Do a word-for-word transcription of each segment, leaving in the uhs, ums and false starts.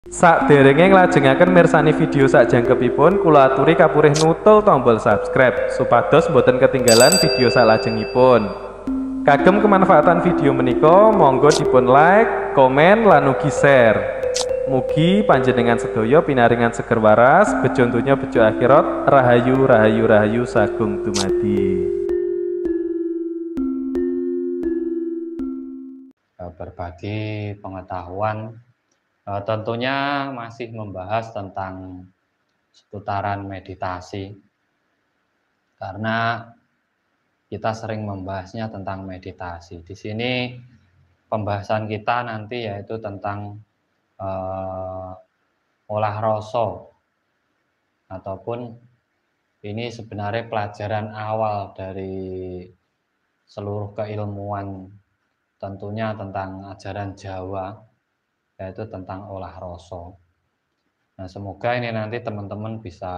Sakderenge nglajengaken mirsani video sakjangkepipun, kula aturi kapurih nutul tombol subscribe supados boten ketinggalan video salajengipun. Kagem kemanfaatan video menika, monggo dipun like, komen, lan ugi share. Mugi panjenengan sedaya pinaringan seger waras, bejo donya bejo akhirat, rahayu rahayu rahayu sagung dumadi. Berbagi pengetahuan, uh, tentunya masih membahas tentang seputaran meditasi, karena kita sering membahasnya tentang meditasi. Di sini pembahasan kita nanti yaitu tentang uh, olah rasa, ataupun ini sebenarnya pelajaran awal dari seluruh keilmuan, tentunya tentang ajaran Jawa, yaitu tentang olah rasa. Nah, semoga ini nanti teman-teman bisa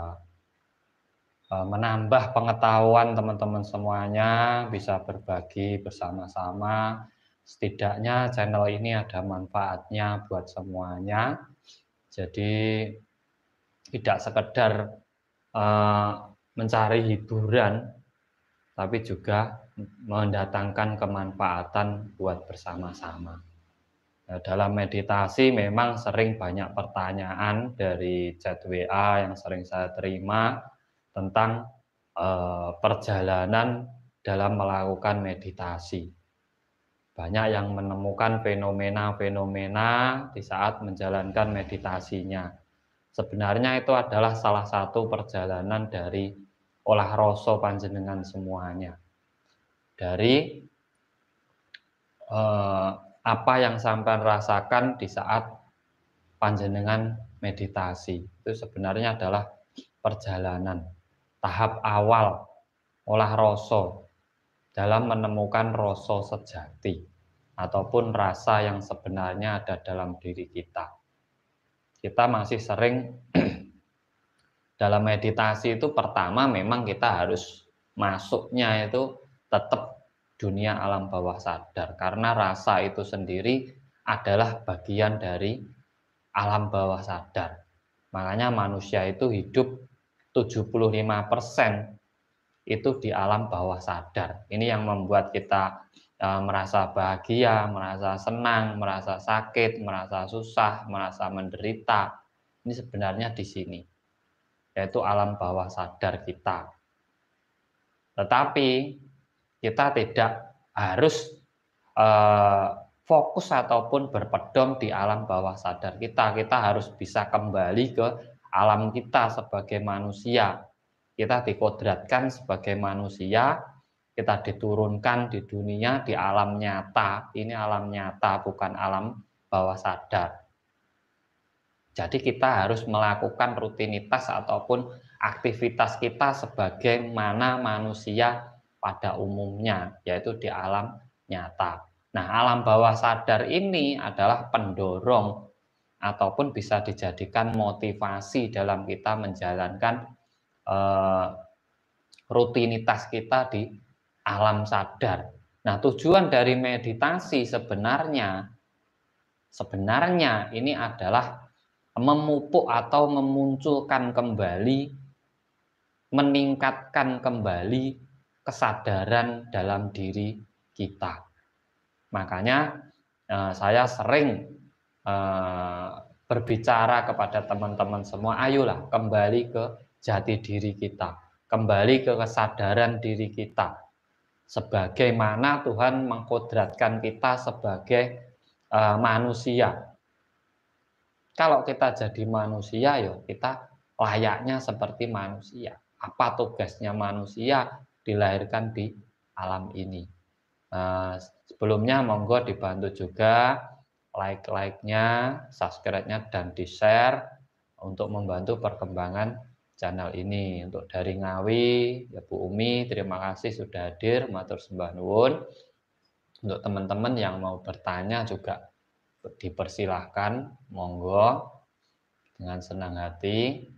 uh, menambah pengetahuan teman-teman semuanya, bisa berbagi bersama-sama. Setidaknya channel ini ada manfaatnya buat semuanya. Jadi tidak sekedar uh, mencari hiburan, tapi juga mendatangkan kemanfaatan buat bersama-sama. Nah, dalam meditasi memang sering banyak pertanyaan dari chat W A yang sering saya terima tentang eh, perjalanan dalam melakukan meditasi. Banyak yang menemukan fenomena-fenomena di saat menjalankan meditasinya. Sebenarnya itu adalah salah satu perjalanan dari olah rasa panjenengan semuanya. Dari eh, apa yang sampai rasakan di saat panjenengan meditasi, itu sebenarnya adalah perjalanan tahap awal olah rasa dalam menemukan rasa sejati ataupun rasa yang sebenarnya ada dalam diri kita. Kita masih sering dalam meditasi itu pertama memang kita harus masuknya itu tetap dunia alam bawah sadar, karena rasa itu sendiri adalah bagian dari alam bawah sadar. Makanya manusia itu hidup tujuh puluh lima persen itu di alam bawah sadar. Ini yang membuat kita e, merasa bahagia, merasa senang, merasa sakit, merasa susah, merasa menderita. Ini sebenarnya di sini, yaitu alam bawah sadar kita. Tetapi kita tidak harus eh, fokus ataupun berpedom di alam bawah sadar kita. Kita harus bisa kembali ke alam kita sebagai manusia. Kita dikodratkan sebagai manusia, kita diturunkan di dunia, di alam nyata. Ini alam nyata, bukan alam bawah sadar. Jadi kita harus melakukan rutinitas ataupun aktivitas kita sebagaimana manusia pada umumnya, yaitu di alam nyata. Nah, alam bawah sadar ini adalah pendorong ataupun bisa dijadikan motivasi dalam kita menjalankan eh, rutinitas kita di alam sadar. Nah, tujuan dari meditasi sebenarnya sebenarnya ini adalah memupuk atau memunculkan kembali, meningkatkan kembali kesadaran dalam diri kita. Makanya eh, saya sering eh, berbicara kepada teman-teman semua, ayolah kembali ke jati diri kita, kembali ke kesadaran diri kita. Sebagaimana Tuhan mengkodratkan kita sebagai eh, manusia. Kalau kita jadi manusia, ya kita layaknya seperti manusia. Apa tugasnya manusia dilahirkan di alam ini? Nah, sebelumnya monggo dibantu juga like-like-nya, subscribe-nya, dan di-share untuk membantu perkembangan channel ini. Untuk dari Ngawi, ya Bu Umi, terima kasih sudah hadir, matur sembah nuwun. Untuk teman-teman yang mau bertanya juga dipersilahkan, monggo dengan senang hati.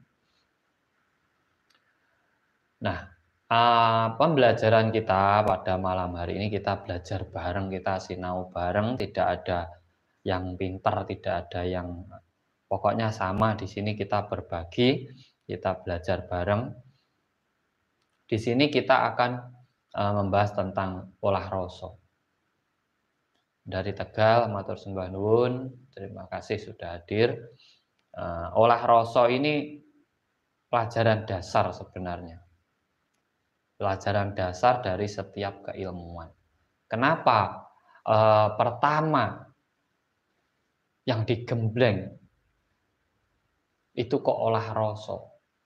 Nah, uh, pembelajaran kita pada malam hari ini kita belajar bareng, kita sinau bareng, tidak ada yang pintar, tidak ada yang Pokoknya sama, di sini kita berbagi, kita belajar bareng. Di sini kita akan uh, membahas tentang olah rasa. Dari Tegal, matur sembah nuwun, terima kasih sudah hadir. Uh, olah rasa ini pelajaran dasar sebenarnya. Pelajaran dasar dari setiap keilmuan. Kenapa? Uh, pertama, yang digembleng itu kok olah rasa.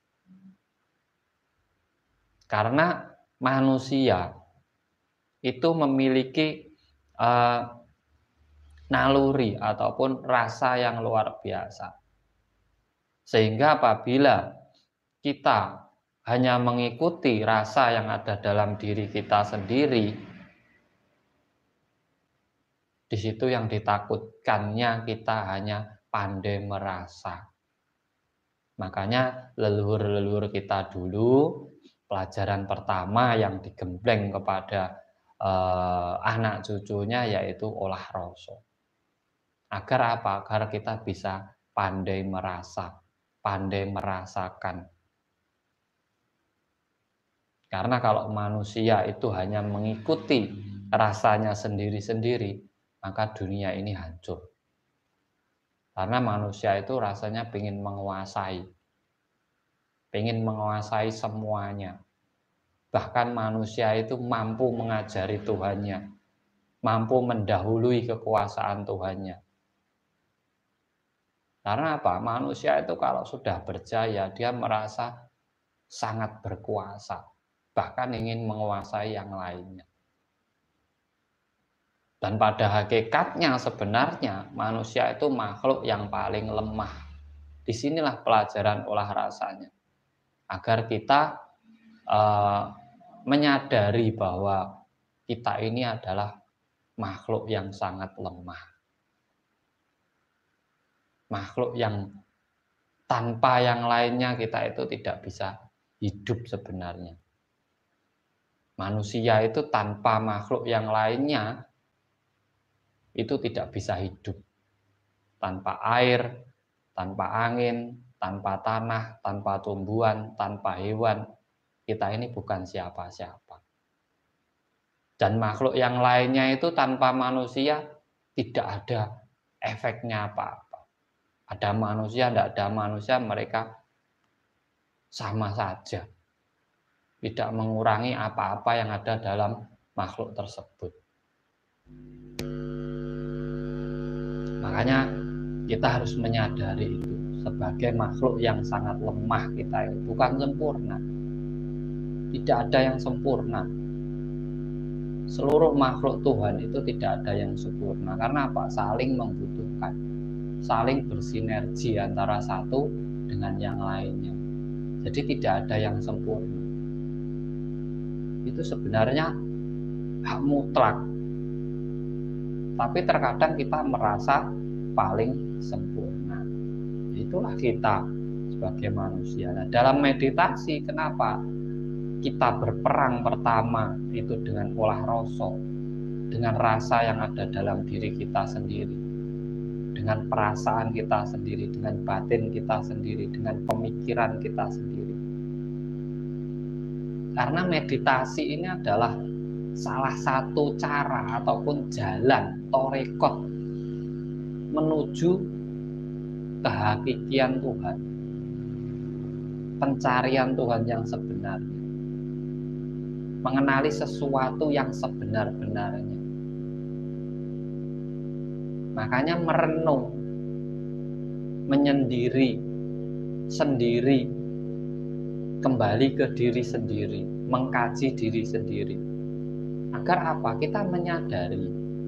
Karena manusia itu memiliki uh, naluri ataupun rasa yang luar biasa. Sehingga apabila kita hanya mengikuti rasa yang ada dalam diri kita sendiri, di situ yang ditakutkannya kita hanya pandai merasa. Makanya leluhur-leluhur kita dulu, pelajaran pertama yang digembleng kepada eh, anak cucunya yaitu olah rasa. Agar apa? Agar kita bisa pandai merasa, pandai merasakan. Karena kalau manusia itu hanya mengikuti rasanya sendiri-sendiri, maka dunia ini hancur. Karena manusia itu rasanya ingin menguasai, ingin menguasai semuanya. Bahkan manusia itu mampu mengajari Tuhannya, mampu mendahului kekuasaan Tuhannya. Karena apa? Manusia itu kalau sudah berjaya, dia merasa sangat berkuasa, bahkan ingin menguasai yang lainnya. Dan pada hakikatnya sebenarnya manusia itu makhluk yang paling lemah. Disinilah pelajaran olah rasanya. Agar kita uh, menyadari bahwa kita ini adalah makhluk yang sangat lemah. Makhluk yang tanpa yang lainnya kita itu tidak bisa hidup sebenarnya. Manusia itu tanpa makhluk yang lainnya itu tidak bisa hidup. Tanpa air, tanpa angin, tanpa tanah, tanpa tumbuhan, tanpa hewan, kita ini bukan siapa-siapa. Dan makhluk yang lainnya itu tanpa manusia tidak ada efeknya apa-apa. Ada manusia, tidak ada manusia, mereka sama saja. Tidak mengurangi apa-apa yang ada dalam makhluk tersebut. Makanya kita harus menyadari itu sebagai makhluk yang sangat lemah kita ini, bukan sempurna. Tidak ada yang sempurna. Seluruh makhluk Tuhan itu tidak ada yang sempurna. Karena apa? Saling membutuhkan, saling bersinergi antara satu dengan yang lainnya. Jadi tidak ada yang sempurna. Itu sebenarnya hak mutlak. Tapi terkadang kita merasa paling sempurna. Itulah kita sebagai manusia. Nah, dalam meditasi, kenapa kita berperang pertama itu dengan olah rasa, dengan rasa yang ada dalam diri kita sendiri, dengan perasaan kita sendiri, dengan batin kita sendiri, dengan pemikiran kita sendiri. Karena meditasi ini adalah salah satu cara ataupun jalan torekot menuju kehakikian Tuhan, pencarian Tuhan yang sebenarnya, mengenali sesuatu yang sebenar-benarnya. Makanya merenung, menyendiri, sendiri, kembali ke diri sendiri, mengkaji diri sendiri. Agar apa? Kita menyadari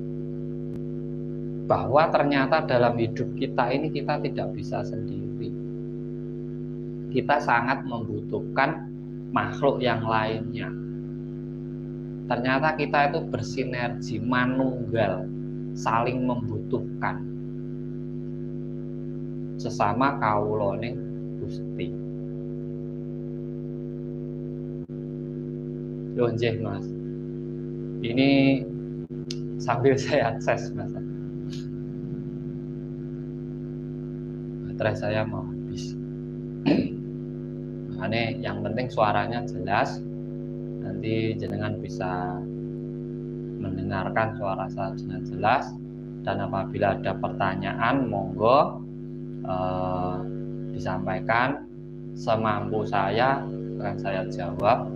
bahwa ternyata dalam hidup kita ini kita tidak bisa sendiri. Kita sangat membutuhkan makhluk yang lainnya. Ternyata kita itu bersinergi, manunggal, saling membutuhkan. Sesama kawulane Gusti. Yo nggih, Mas. Ini sambil saya akses, Mas. baterai saya mau habis. Makanya yang penting suaranya jelas, nanti jenengan bisa mendengarkan suara saya dengan jelas. Dan apabila ada pertanyaan, monggo eh, disampaikan, semampu saya akan saya jawab.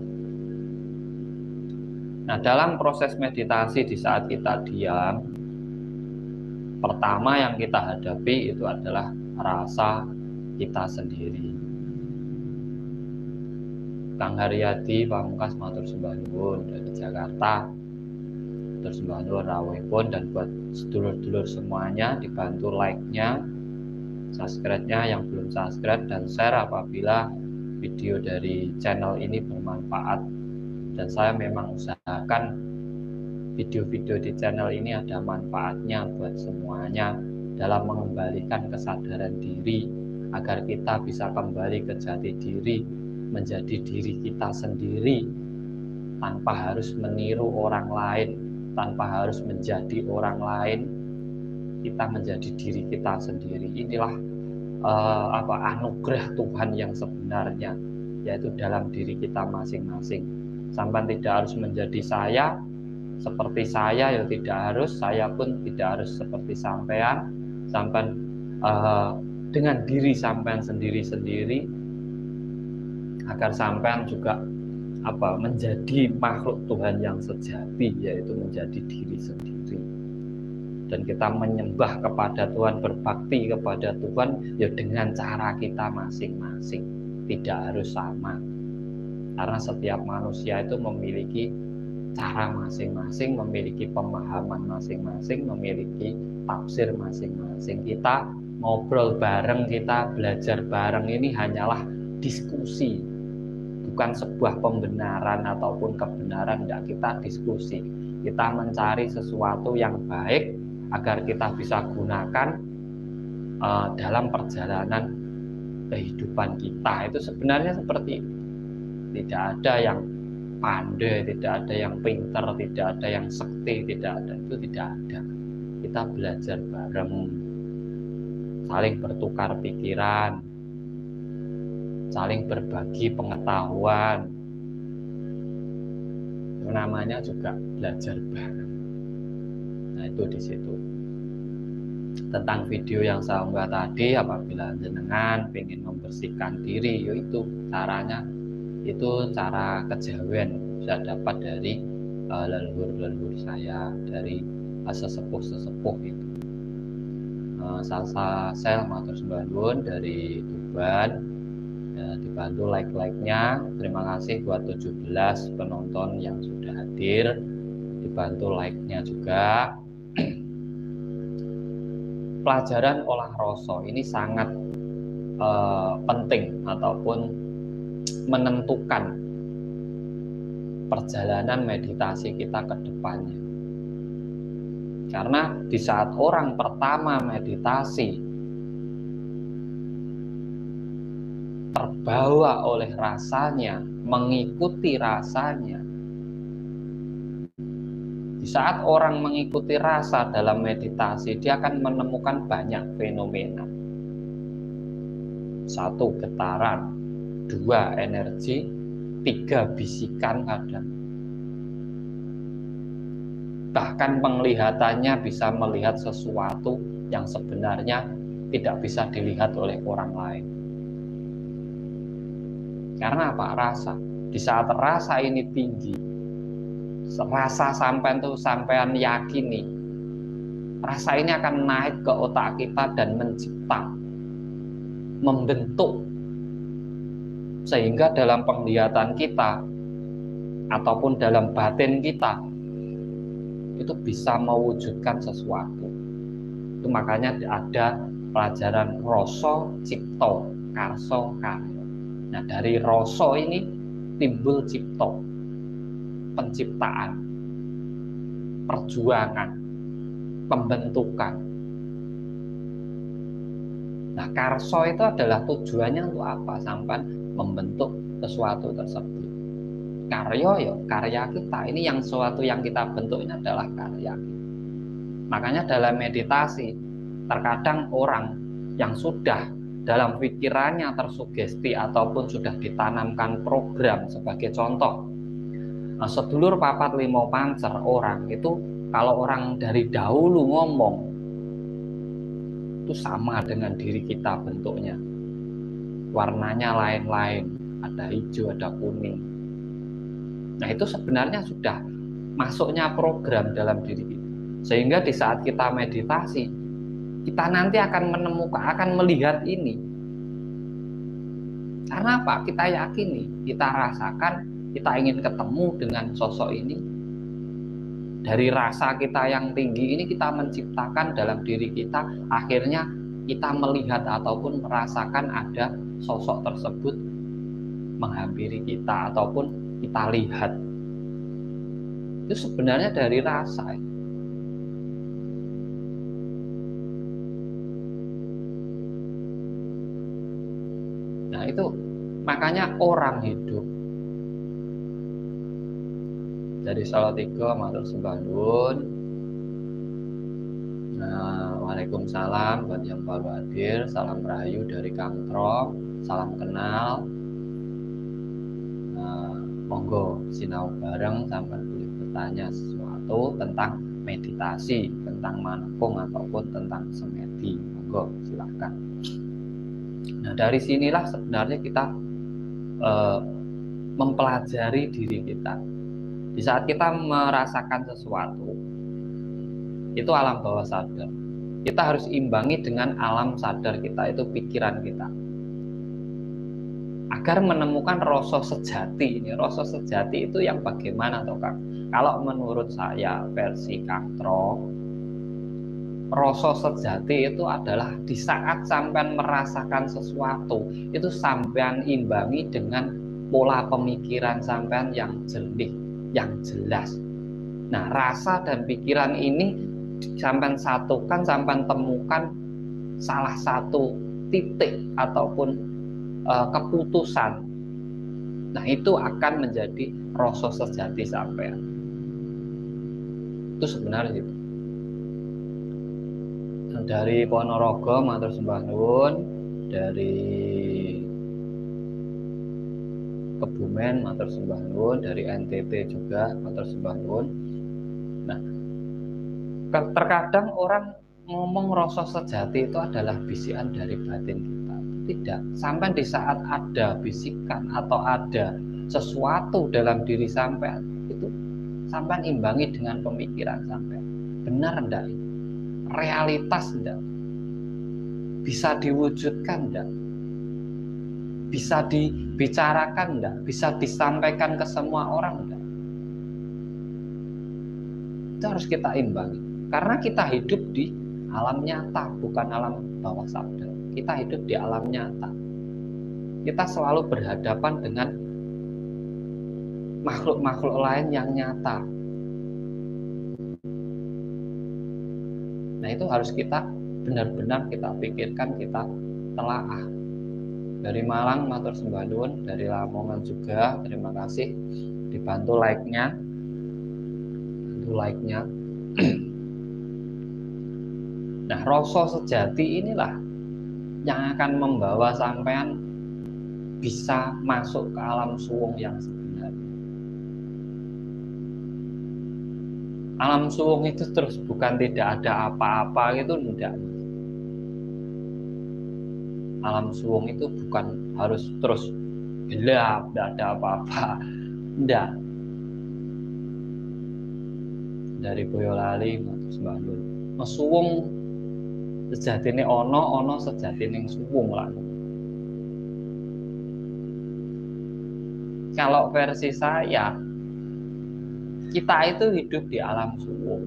Nah, dalam proses meditasi di saat kita diam, pertama yang kita hadapi itu adalah rasa kita sendiri. Kang Haryadi Pamungkas matur sembah nuwun dari Jakarta, matur sembah nuwun rawuhipun, dan buat sedulur-sedulur semuanya dibantu like-nya, subscribe-nya yang belum subscribe, dan share apabila video dari channel ini bermanfaat. Dan saya memang usahakan video-video di channel ini ada manfaatnya buat semuanya dalam mengembalikan kesadaran diri agar kita bisa kembali ke jati diri, menjadi diri kita sendiri tanpa harus meniru orang lain, tanpa harus menjadi orang lain. Kita menjadi diri kita sendiri. Inilah uh, apa anugerah Tuhan yang sebenarnya, yaitu dalam diri kita masing-masing. Sampai tidak harus menjadi saya seperti saya, ya tidak harus. Saya pun tidak harus seperti sampean. Sampai uh, dengan diri sampean sendiri-sendiri, agar sampean juga apa menjadi makhluk Tuhan yang sejati, yaitu menjadi diri sendiri. Dan kita menyembah kepada Tuhan, berbakti kepada Tuhan ya dengan cara kita masing-masing, tidak harus sama. Karena setiap manusia itu memiliki cara masing-masing, memiliki pemahaman masing-masing, memiliki tafsir masing-masing. Kita ngobrol bareng, kita belajar bareng, ini hanyalah diskusi, bukan sebuah pembenaran ataupun kebenaran. Tidak, kita diskusi, kita mencari sesuatu yang baik agar kita bisa gunakan uh, dalam perjalanan kehidupan kita. Itu sebenarnya seperti itu. Tidak ada yang pandai, tidak ada yang pintar, tidak ada yang sakti, tidak ada, itu tidak ada. Kita belajar bareng, saling bertukar pikiran, saling berbagi pengetahuan. Itu namanya juga belajar bareng. Nah, itu di situ. Tentang video yang saya unggah tadi, apabila jenengan ingin membersihkan diri, yaitu caranya, itu cara kejawen saya dapat dari uh, leluhur-leluhur saya, dari uh, sesepuh-sesepuh itu. Uh, Salsa Sel matur sembah nuwun dari Tuban. Ya, dibantu like-like-nya. Terima kasih buat tujuh belas penonton yang sudah hadir, dibantu like-nya juga. Pelajaran olah rasa ini sangat uh, penting ataupun menentukan perjalanan meditasi kita ke depannya. Karena di saat orang pertama meditasi terbawa oleh rasanya, mengikuti rasanya. Di saat orang mengikuti rasa dalam meditasi, dia akan menemukan banyak fenomena. Satu, getaran. Dua, energi. Tiga, bisikan kadang. Bahkan penglihatannya bisa melihat sesuatu yang sebenarnya tidak bisa dilihat oleh orang lain. Karena apa? Rasa. Di saat rasa ini tinggi, rasa sampean tuh sampean yakini, rasa ini akan naik ke otak kita dan mencipta, membentuk, sehingga dalam penglihatan kita ataupun dalam batin kita itu bisa mewujudkan sesuatu. Itu makanya ada pelajaran rasa, cipta, karsa, karya. Nah, dari rasa ini timbul cipta, penciptaan, perjuangan, pembentukan. Nah, karsa itu adalah tujuannya untuk apa? Sampai membentuk sesuatu tersebut. Karya ya karya kita. Ini yang sesuatu yang kita bentuk ini adalah karya kita. Makanya dalam meditasi terkadang orang yang sudah dalam pikirannya tersugesti ataupun sudah ditanamkan program. Sebagai contoh, nah, sedulur papat limo pancer orang itu, kalau orang dari dahulu ngomong itu sama dengan diri kita bentuknya, warnanya lain-lain, ada hijau, ada kuning. Nah itu sebenarnya sudah masuknya program dalam diri kita, sehingga di saat kita meditasi, kita nanti akan menemukan, akan melihat ini. Karena apa? Kita yakini, kita rasakan, kita ingin ketemu dengan sosok ini. Dari rasa kita yang tinggi ini kita menciptakan dalam diri kita, akhirnya kita melihat ataupun merasakan ada sosok tersebut menghampiri kita ataupun kita lihat. Itu sebenarnya dari rasa. Nah itu makanya orang hidup dari Salatiga matur sembah nuwun. Nah, waalaikumsalam buat yang baru hadir, salam rahayu dari Kang Tro, salam kenal. Nah, monggo sinau bareng sampai boleh bertanya sesuatu tentang meditasi, tentang manapung ataupun tentang semedi. Monggo silakan. Nah dari sinilah sebenarnya kita eh, mempelajari diri kita. Di saat kita merasakan sesuatu, itu alam bawah sadar. Kita harus imbangi dengan alam sadar kita, itu pikiran kita. Agar menemukan rasa sejati ini. Rasa sejati itu yang bagaimana toh Kang? Kalau menurut saya versi Kang Tro, rasa sejati itu adalah di saat sampean merasakan sesuatu, itu sampean imbangi dengan pola pemikiran sampean yang jernih, yang jelas. Nah, rasa dan pikiran ini sampean satukan, sampean temukan salah satu titik ataupun e, keputusan. Nah, itu akan menjadi rasa sejati sampean. Itu sebenarnya itu. Dari Ponorogo matur sembah nuwun, dari Kebumen matur sembah nuwun, dari N T T juga matur sembah nuwun. Nah, terkadang orang ngomong rasa sejati itu adalah bisikan dari batin kita. Tidak, sampai di saat ada bisikan atau ada sesuatu dalam diri sampean, itu sampean imbangi dengan pemikiran sampean. Benar enggak ini? Realitas enggak? Bisa diwujudkan enggak? Bisa dibicarakan enggak? Bisa disampaikan ke semua orang enggak? Itu harus kita imbangi. Karena kita hidup di alam nyata, bukan alam bawah sadar. Kita hidup di alam nyata. Kita selalu berhadapan dengan makhluk-makhluk lain yang nyata. Nah itu harus kita benar-benar kita pikirkan, kita telaah. Dari Malang matur sembah nuwun, dari Lamongan juga terima kasih, dibantu like-nya, bantu like-nya. Nah rasa sejati inilah yang akan membawa sampean bisa masuk ke alam suwung yang sebenarnya. Alam suwung itu terus bukan tidak ada apa-apa gitu, tidak. Alam suwung itu bukan harus terus gelap, tidak ada apa-apa, tidak. Dari Boyolali matur sembah nuwun. Suwung sejatine ono, ono sejatine suwung lah. Kalau versi saya, kita itu hidup di alam suwung.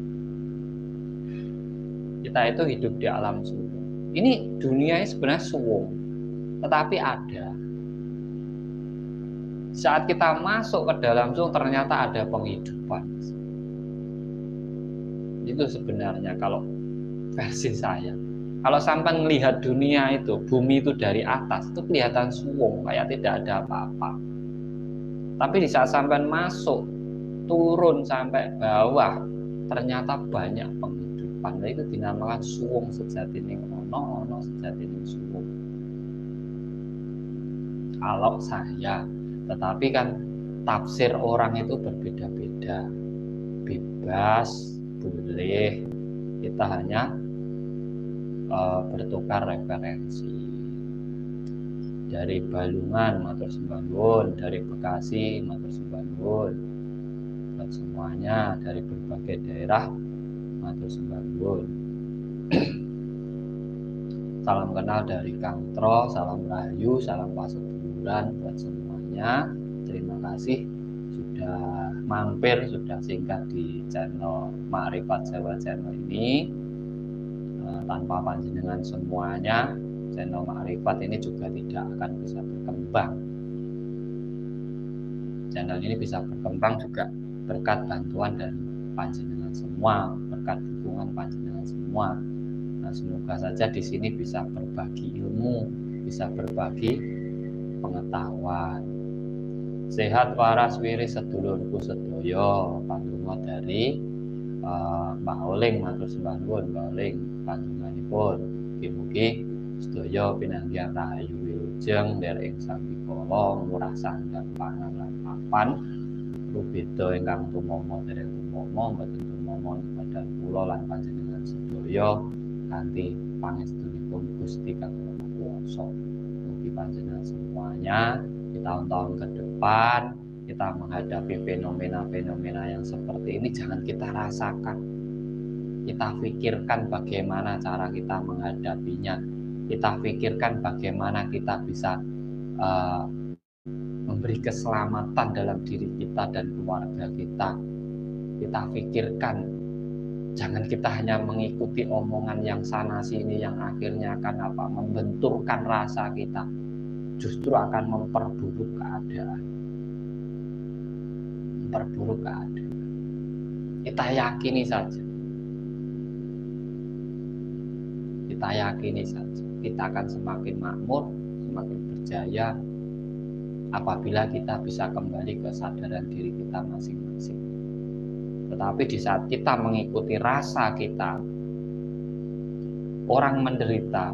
Kita itu hidup di alam suwung. Ini dunia ini sebenarnya suwung, tetapi ada. Saat kita masuk ke dalam suwung, ternyata ada penghidupan. Itu sebenarnya kalau versi saya. Kalau sampai melihat dunia itu, bumi itu dari atas, itu kelihatan suwung, kayak tidak ada apa-apa. Tapi di saat sampai masuk, turun sampai bawah, ternyata banyak penghidupan. Nah, itu dinamakan suwung sejati ning ono, ono sejati ning suwung. kalau saya. Tetapi kan tafsir orang itu berbeda-beda, bebas, boleh, kita hanya uh, bertukar referensi. Dari Balungan matur sembah nuwun, dari Bekasi matur sembah nuwun, buat semuanya dari berbagai daerah matur sembah nuwun. Salam kenal dari Kang Tro, salam rahayu, salam pasuburan buat semuanya. Terima kasih sudah mampir, sudah singgah di channel Makrifat Jawa Channel ini. Uh, tanpa panjenengan semuanya, channel Makrifat ini juga tidak akan bisa berkembang. Channel ini bisa berkembang juga berkat bantuan dan panjenengan semua, berkat dukungan panjenengan semua. Nah, semoga saja di sini bisa berbagi ilmu, bisa berbagi pengetahuan. Sehat waras wiri sedulurku sedoyo, pandonga dari uh, Mbak Oling matur sembah nuwun, Mbak Oling panjenenganipun mugi-mugi sedaya pinanggihan rahayu wilujeng nderek ing sambikala murah sandang pangan lan papan rubeda ingkang tumama derek tumama mboten tumama badan kula lan panjenengan sedaya kanthi pangestunipun Gusti Kang Maha Kuwasa. Mugi panjenengan semuanya di tahun-tahun ke depan kita menghadapi fenomena-fenomena yang seperti ini jangan kita rasakan. Kita pikirkan bagaimana cara kita menghadapinya. Kita pikirkan bagaimana kita bisa uh, memberi keselamatan dalam diri kita dan keluarga kita. Kita pikirkan, jangan kita hanya mengikuti omongan yang sana sini yang akhirnya akan apa? Membenturkan rasa kita, justru akan memperburuk keadaan. Memperburuk keadaan. Kita yakini saja. Kita yakini saja. Kita akan semakin makmur, semakin berjaya apabila kita bisa kembali ke kesadaran diri kita masing-masing. Tetapi di saat kita mengikuti rasa kita, orang menderita,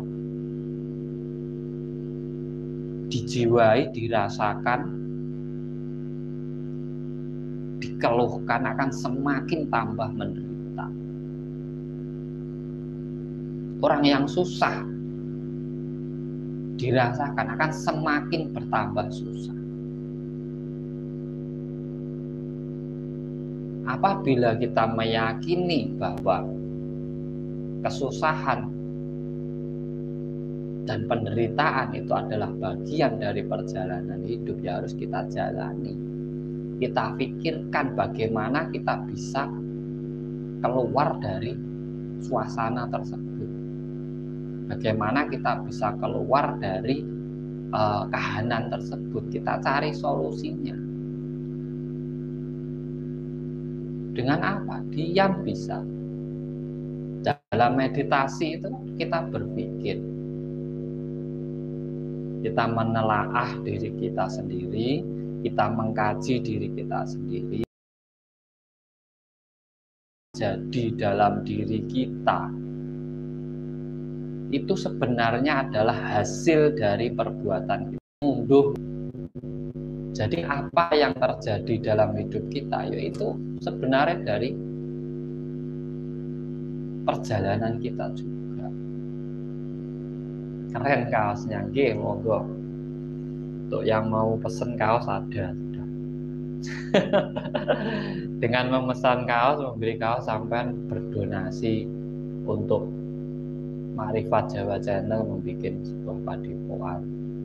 dijiwai, dirasakan, dikeluhkan akan semakin tambah menderita. Orang yang susah dirasakan akan semakin bertambah susah. Apabila kita meyakini bahwa kesusahan dan penderitaan itu adalah bagian dari perjalanan hidup yang harus kita jalani, kita pikirkan bagaimana kita bisa keluar dari suasana tersebut. Bagaimana kita bisa keluar dari uh, kahanan tersebut. Kita cari solusinya. Dengan apa? Diam bisa. Dalam meditasi itu kita berpikir. Kita menelaah diri kita sendiri. Kita mengkaji diri kita sendiri. Jadi dalam diri kita itu sebenarnya adalah hasil dari perbuatan kita. Unduh. Jadi apa yang terjadi dalam hidup kita yaitu sebenarnya dari perjalanan kita juga. Keren kaosnya, nggih, monggo. Untuk yang mau pesen kaos ada sudah. Dengan memesan kaos, membeli kaos sampai berdonasi untuk Makrifat Jawa Channel membuat sebuah padepokan.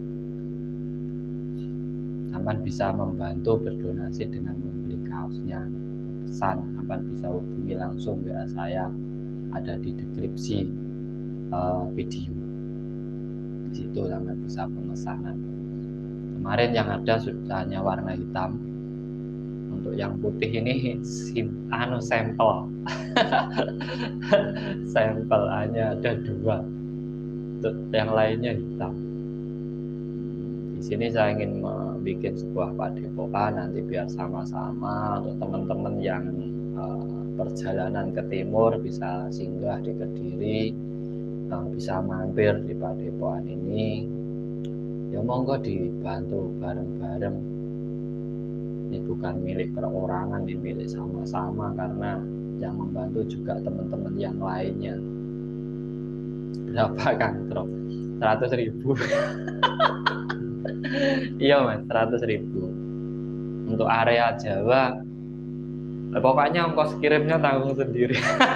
Sampai bisa membantu berdonasi dengan membeli kaosnya. Pesan, sampai bisa hubungi langsung W A saya, ada di deskripsi uh, video. Di situ sampai bisa pemesanan. Kemarin yang ada sudah hanya warna hitam. Untuk yang putih ini sim, anu sampel. Sampel hanya ada dua. Untuk yang lainnya hitam. Di sini saya ingin membuat sebuah padepokan nanti biar sama-sama untuk teman-teman yang uh, perjalanan ke timur bisa singgah di Kediri, uh, bisa mampir di padepokan ini. Ya monggo dibantu bareng-bareng. Ini bukan milik perorangan, ini milik sama-sama, karena yang membantu juga teman-teman yang lainnya. Berapa Kang Trop? seratus ribu. Iya Mas, seratus ribu. Untuk area Jawa, pokoknya ongkos kirimnya tanggung sendiri.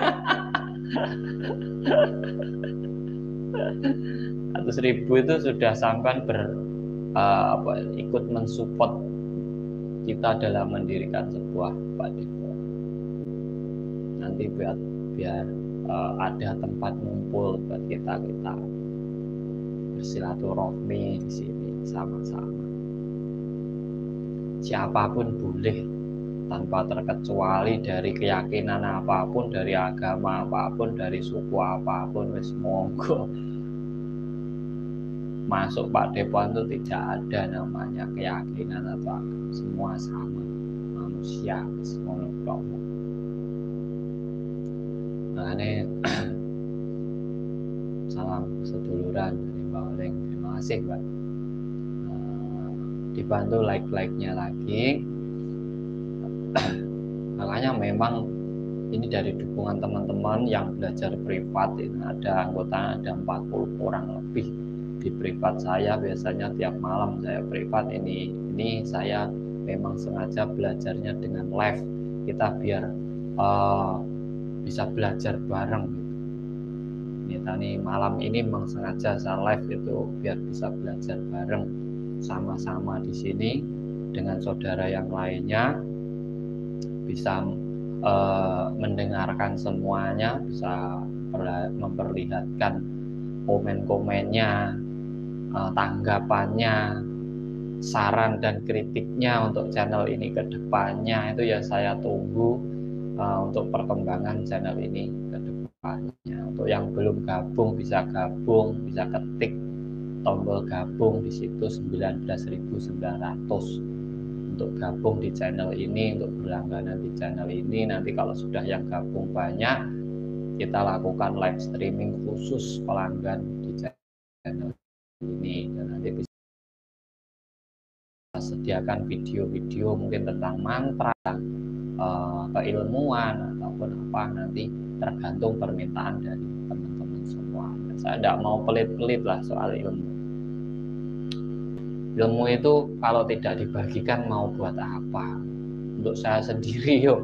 seratus ribu itu sudah sampai ber uh, apa, ikut mensupport kita dalam mendirikan sebuah padepokan. Nanti biar biar uh, ada tempat ngumpul buat kita kita bersilaturahmi di sini sama-sama. Siapapun boleh, tanpa terkecuali dari keyakinan apapun, dari agama apapun, dari suku apapun, wis monggo. Masuk padepokan itu tidak ada namanya keyakinan atau agama, semua sama, manusia semua sama. Nah ini salam seduluran dari Mbak Oleng, terima kasih Mbak. Nah, dibantu like-like-nya lagi. Makanya memang ini dari dukungan teman-teman yang belajar privat, ini ada anggota ada empat puluh orang lebih di privat saya. Biasanya tiap malam saya privat, ini ini saya memang sengaja belajarnya dengan live, kita biar uh, bisa belajar bareng gitu. Ini tadi malam ini memang sengaja saya live itu biar bisa belajar bareng sama-sama di sini dengan saudara yang lainnya, bisa uh, mendengarkan semuanya, bisa memperlihatkan komen-komennya, uh, tanggapannya, saran dan kritiknya untuk channel ini ke depannya. Itu ya saya tunggu uh, untuk perkembangan channel ini ke depannya. Untuk yang belum gabung bisa gabung, bisa ketik tombol gabung di situ sembilan belas ribu sembilan ratus untuk gabung di channel ini, untuk berlangganan di channel ini. Nanti kalau sudah yang gabung banyak, kita lakukan live streaming khusus pelanggan di channel ini, dan nanti bisa sediakan video-video mungkin tentang mantra, uh, keilmuan ataupun apa, nanti tergantung permintaan dari teman-teman semua. Saya tidak mau pelit-pelit lah soal ilmu. Ilmu itu kalau tidak dibagikan mau buat apa? Untuk saya sendiri yo,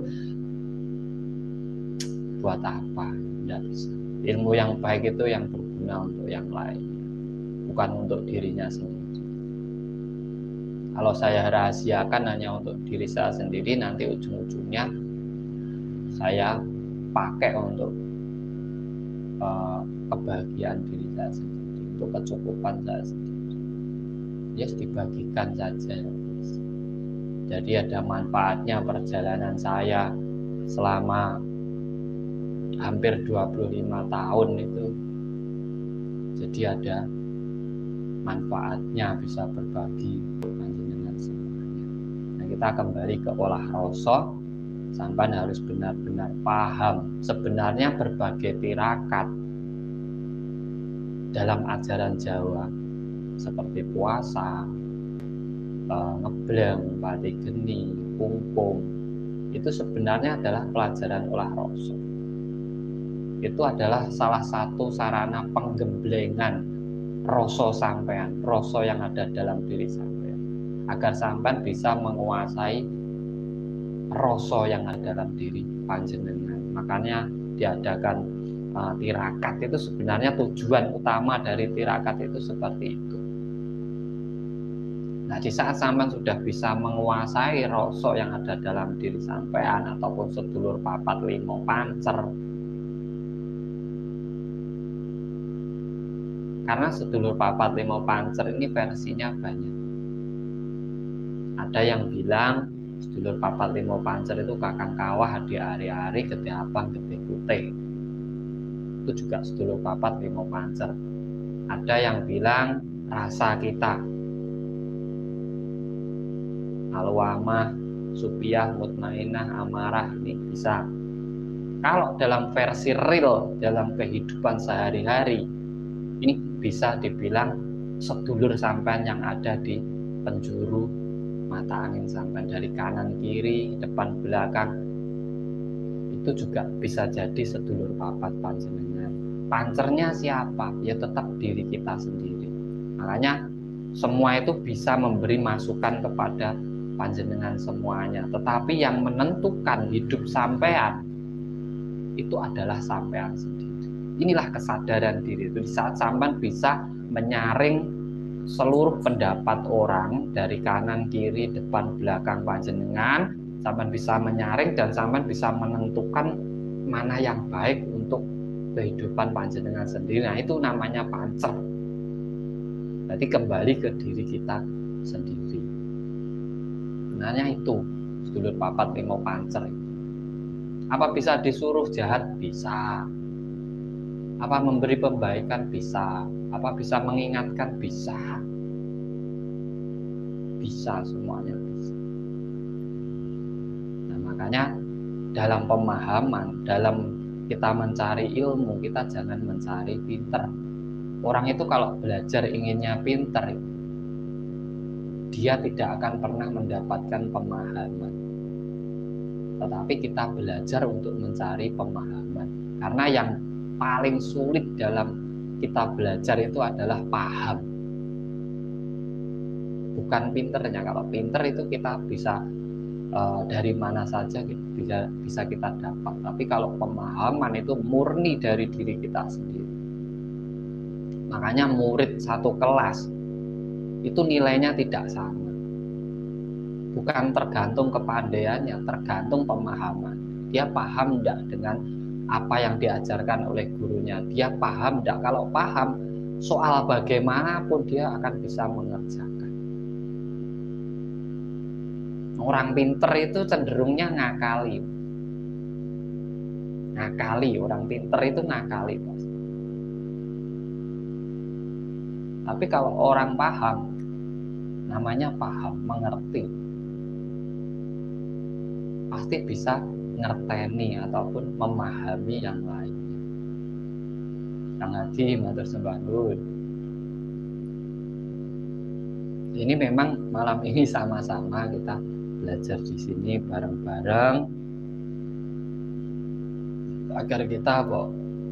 buat apa? Tidak bisa. Ilmu yang baik itu yang berguna untuk yang lain, bukan untuk dirinya sendiri. Kalau saya rahasiakan hanya untuk diri saya sendiri, nanti ujung-ujungnya saya pakai untuk uh, kebahagiaan diri saya sendiri, untuk kecukupan saya sendiri. Yes, dibagikan saja. Jadi ada manfaatnya perjalanan saya selama hampir dua puluh lima tahun itu. Jadi ada manfaatnya, bisa berbagi dengan semuanya. Nah, kita kembali ke olah rasa, sampai harus benar-benar paham sebenarnya berbagai tirakat dalam ajaran Jawa seperti puasa, ngebleng, pati geni, kungkum, itu sebenarnya adalah pelajaran olah rasa. Itu adalah salah satu sarana penggemblengan rasa sampean, rasa yang ada dalam diri sampean, agar sampean bisa menguasai rasa yang ada dalam diri panjenengan. Makanya diadakan uh, tirakat itu sebenarnya tujuan utama dari tirakat itu seperti itu. Nah, di saat sampean sudah bisa menguasai rasa yang ada dalam diri sampean ataupun sedulur papat limo pancer, karena sedulur papat limo pancer ini versinya banyak. Ada yang bilang sedulur papat limo pancer itu kakang kawah, hadi ari-ari, gede apang, gede putih. Itu juga sedulur papat limo pancer. Ada yang bilang rasa kita, alwamah, supiah, mutmainah, amarah, ini bisa. Kalau dalam versi real, dalam kehidupan sehari-hari, ini bisa dibilang sedulur sampean yang ada di penjuru mata angin sampean, dari kanan kiri depan belakang, itu juga bisa jadi sedulur papat panjenengan. Pancernya siapa? Ya tetap diri kita sendiri. Makanya semua itu bisa memberi masukan kepada panjenengan semuanya, tetapi yang menentukan hidup sampean itu adalah sampean sendiri. Inilah kesadaran diri itu. Di saat sampean bisa menyaring seluruh pendapat orang dari kanan kiri depan belakang panjenengan, sampean bisa menyaring dan sampean bisa menentukan mana yang baik untuk kehidupan panjenengan sendiri. Nah, itu namanya pancer. Berarti kembali ke diri kita sendiri. Sebenarnya itu sedulur papat limo pancer. Apa bisa disuruh jahat? Bisa. Apa memberi pembaikan? Bisa. Apa bisa mengingatkan? Bisa. Bisa, semuanya bisa. Nah, makanya dalam pemahaman, dalam kita mencari ilmu, kita jangan mencari pinter. Orang itu kalau belajar inginnya pinter, dia tidak akan pernah mendapatkan pemahaman. Tetapi kita belajar untuk mencari pemahaman. Karena yang paling sulit dalam kita belajar itu adalah paham. Bukan pinternya. Kalau pinter itu kita bisa uh, dari mana saja bisa, bisa kita dapat. Tapi kalau pemahaman itu murni dari diri kita sendiri. Makanya murid satu kelas itu nilainya tidak sama. Bukan tergantung kepandaiannya, tergantung pemahaman. Dia paham tidak dengan apa yang diajarkan oleh gurunya. Dia paham tidak? Kalau paham, soal bagaimanapun dia akan bisa mengerjakan. Orang pinter itu cenderungnya ngakali. Ngakali, orang pinter itu ngakali. Tapi kalau orang paham, namanya paham, mengerti, pasti bisa ngerteni ataupun memahami yang lainnya. Kang Haji, matur sembah nuwun. Ini memang malam ini sama-sama kita belajar di sini bareng-bareng agar kita kok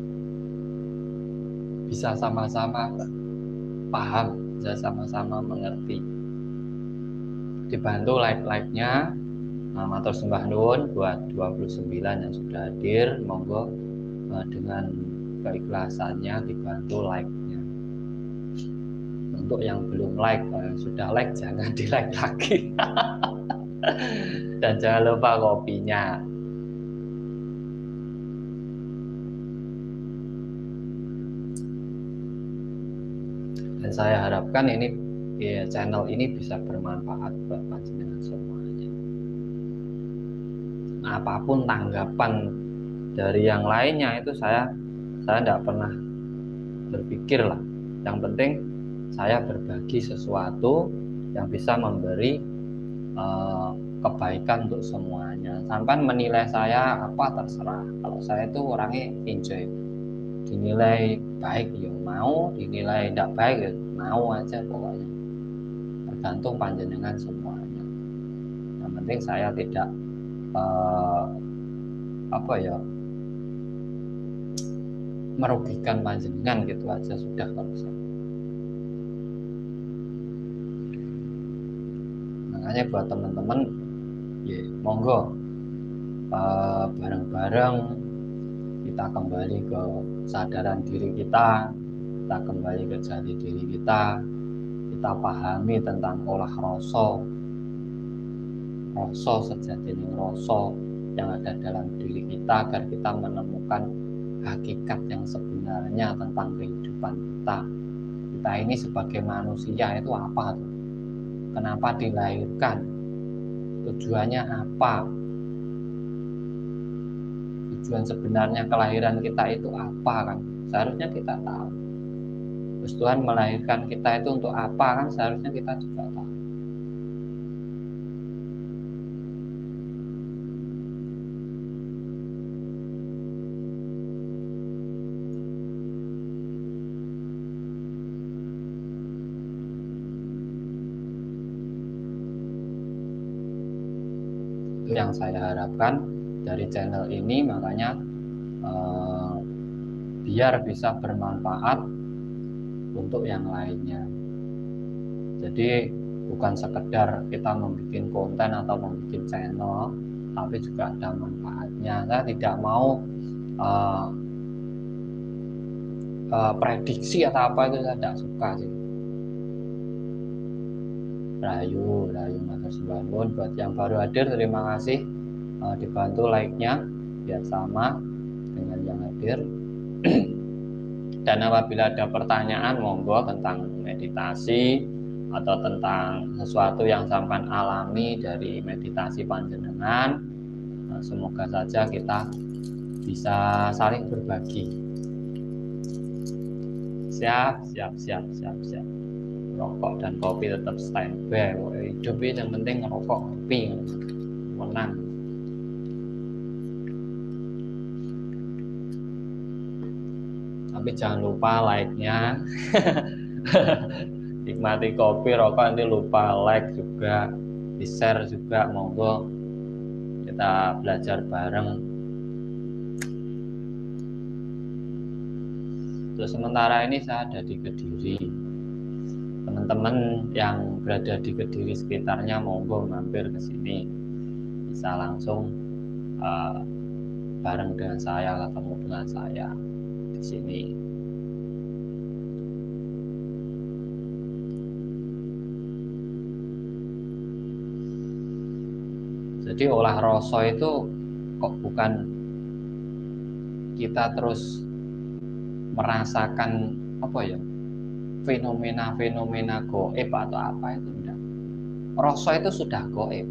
bisa sama-sama paham, bisa sama-sama mengerti. Dibantu like-like-nya. Nah, matur sembah nuwun buat dua puluh sembilan yang sudah hadir, monggo eh, dengan keikhlasannya dibantu like-nya. Untuk yang belum like, yang sudah like jangan di like lagi. Dan jangan lupa kopinya. Dan saya harapkan ini ya, channel ini bisa bermanfaat buat panjenengan semuanya. Nah, apapun tanggapan dari yang lainnya itu saya saya tidak pernah berpikir lah. Yang penting saya berbagi sesuatu yang bisa memberi uh, kebaikan untuk semuanya. Sampai menilai saya apa terserah. Kalau saya itu orangnya enjoy. Dinilai baik ya mau, dinilai tidak baik ya mau aja pokoknya. Tergantung panjenengan semuanya. Yang penting saya tidak uh, apa ya merugikan panjenengan gitu aja sudah kalau saya. Makanya buat teman-teman ya monggo uh, bareng-bareng kita kembali ke kesadaran diri kita, kita kembali ke jati diri kita, kita pahami tentang olah rasa, rasa sejatinya rasa yang ada dalam diri kita agar kita menemukan hakikat yang sebenarnya tentang kehidupan kita. Kita ini sebagai manusia itu apa? Kenapa dilahirkan? Tujuannya apa? Tujuan sebenarnya kelahiran kita itu apa kan? Seharusnya kita tahu. Terus Tuhan melahirkan kita itu untuk apa kan? Seharusnya kita juga tahu. Itu yang saya harapkan dari channel ini, makanya eh, biar bisa bermanfaat untuk yang lainnya. Jadi bukan sekedar kita membuat konten atau membuat channel, tapi juga ada manfaatnya. Saya tidak mau uh, uh, prediksi atau apa, itu saya tidak suka sih. Rayu, Rayu Matur Suwun. Buat yang baru hadir, terima kasih, uh, dibantu like-nya biar sama dengan yang hadir. Dan apabila ada pertanyaan, monggo tentang meditasi atau tentang sesuatu yang sampean alami dari meditasi panjenengan, nah, semoga saja kita bisa saling berbagi. Siap, siap, siap, siap, siap. Rokok dan kopi tetap standby. Hidup ini yang penting ngerokok, kopi, menang. Tapi jangan lupa like-nya. Nikmati kopi, rokok, nanti lupa like juga, di share juga, monggo kita belajar bareng. Terus sementara ini saya ada di Kediri. Teman-teman yang berada di Kediri sekitarnya, monggo mampir ke sini, bisa langsung uh, bareng dengan saya, ketemu dengan saya di sini. Jadi olah rasa itu kok bukan kita terus merasakan apa ya, fenomena-fenomena goib atau apa, itu enggak. Rasa itu sudah goib.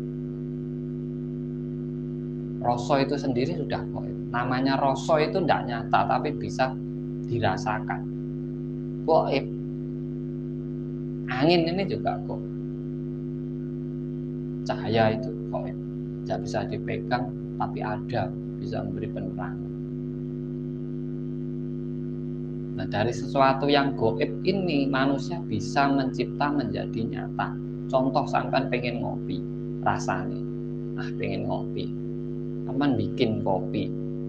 Rasa itu sendiri sudah goib. Namanya rasa itu enggak nyata, tapi bisa dirasakan. Goib. Angin ini juga goib. Cahaya itu goib. Tidak bisa dipegang, tapi ada, bisa memberi penerangan. Nah, dari sesuatu yang goib ini manusia bisa mencipta menjadi nyata. Contoh, sampean pengen ngopi, rasanya, ah pengen ngopi, sampean bikin kopi,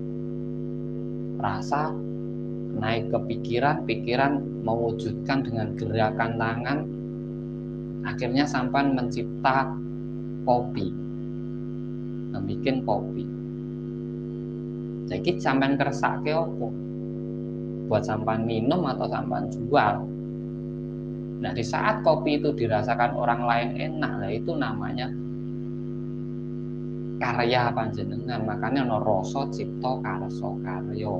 rasa naik ke pikiran, pikiran mewujudkan dengan gerakan tangan, akhirnya sampean mencipta kopi, bikin kopi. Jadi sampean kersake opo? Buat sampean minum atau sampean jual. Nah, di saat kopi itu dirasakan orang lain enak, nah itu namanya karya panjenengan. Makanya no rasa cipta karsa karya.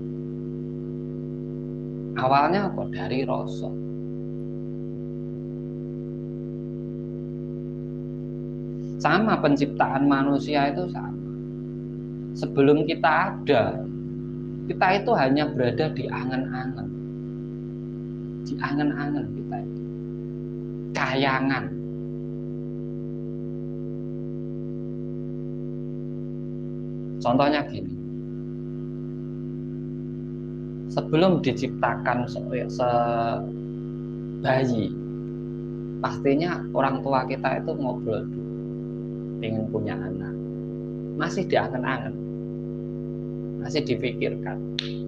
Awalnya apa? Dari rasa. Sama penciptaan manusia itu sama. Sebelum kita ada, kita itu hanya berada di angan-angan. Di angan-angan kita itu. Kayangan. Contohnya gini. Sebelum diciptakan sebayi, pastinya orang tua kita itu ngobrol dulu. Ingin punya anak, masih diangen-angen, masih dipikirkan.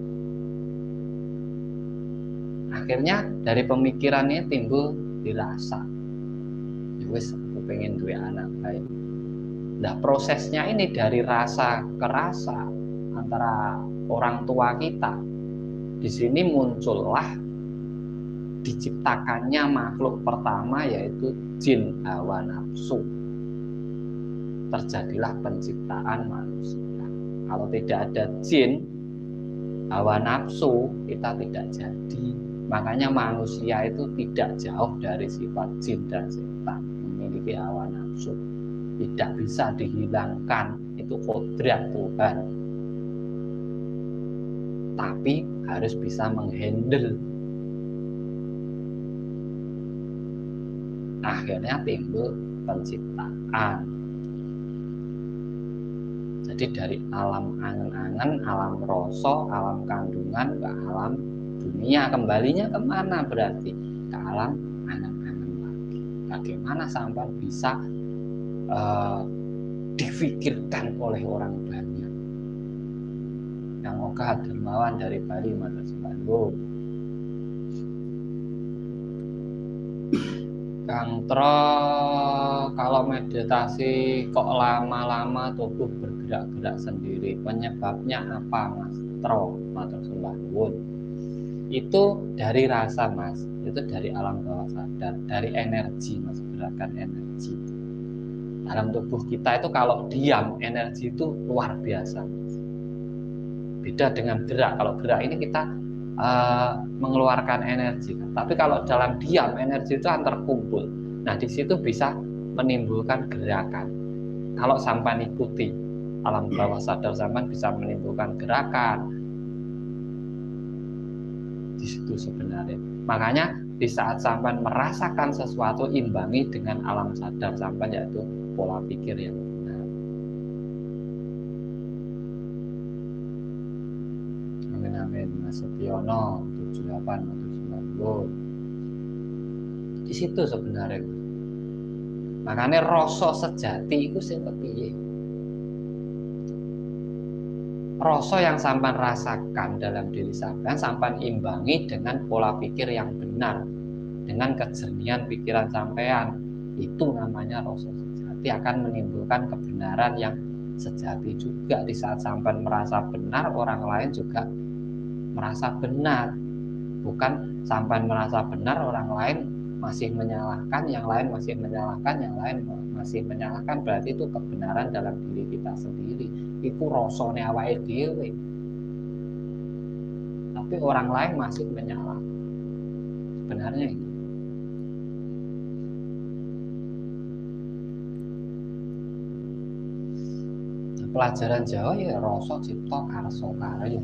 Akhirnya dari pemikirannya timbul dirasa, wis aku pengen duwe anak baik. Nah, prosesnya ini dari rasa ke rasa antara orang tua kita. Di sini muncullah diciptakannya makhluk pertama, yaitu jin hawa nafsu. Terjadilah penciptaan manusia. Kalau tidak ada jin hawa nafsu, kita tidak jadi. Makanya manusia itu tidak jauh dari sifat jin dan setan, memiliki hawa nafsu. Tidak bisa dihilangkan, itu kodrat Tuhan. Tapi harus bisa menghandle. Akhirnya timbul penciptaan. Jadi dari alam angen-angen, alam rasa, alam kandungan ke alam dunia, kembalinya kemana berarti? Ke alam angen-angen lagi. Bagaimana sampai bisa uh, difikirkan oleh orang banyak. Yang Oka dermawan dari Bali, Matur Sembahnu. Kang Tro, kalau meditasi kok lama-lama tubuh bergerak-gerak sendiri, penyebabnya apa, Mas Tro? Matur Sembahnu. Itu dari rasa, Mas. Itu dari alam bawah sadar, dari energi, Mas, gerakan energi. Dalam tubuh kita itu kalau diam, energi itu luar biasa, Mas. Beda dengan gerak. Kalau gerak ini kita uh, mengeluarkan energi. Tapi kalau dalam diam, energi itu akan terkumpul. Nah, di situ bisa menimbulkan gerakan. Kalau sampai ikuti alam bawah sadar sampai bisa menimbulkan gerakan. Di situ sebenarnya. Makanya di saat sampai merasakan sesuatu, imbangi dengan alam sadar sampai, yaitu pola pikir yang benar. Amin amin. Mas Setiono tujuh delapan atau sembilan puluh. Di situ sebenarnya. Makanya rasa sejati itu sing kepiye. Rasa yang sampai rasakan dalam diri sampai, sampai imbangi dengan pola pikir yang benar, dengan kejernihan pikiran sampean. Itu namanya rasa sejati, akan menimbulkan kebenaran yang sejati juga. Di saat sampai merasa benar, orang lain juga merasa benar. Bukan sampai merasa benar, orang lain masih menyalahkan, yang lain masih menyalahkan, yang lain masih menyalahkan. Berarti itu kebenaran dalam diri kita sendiri. Itu rasane awake dhewe. Tapi orang lain masih menyalahkan. Sebenarnya ini. Nah, pelajaran Jawa ya rasa cipta karsa karya.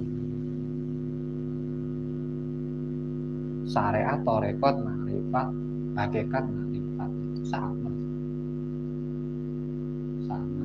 Syariat, tarekat, makrifat, hakikat, makrifat itu sama. Sama.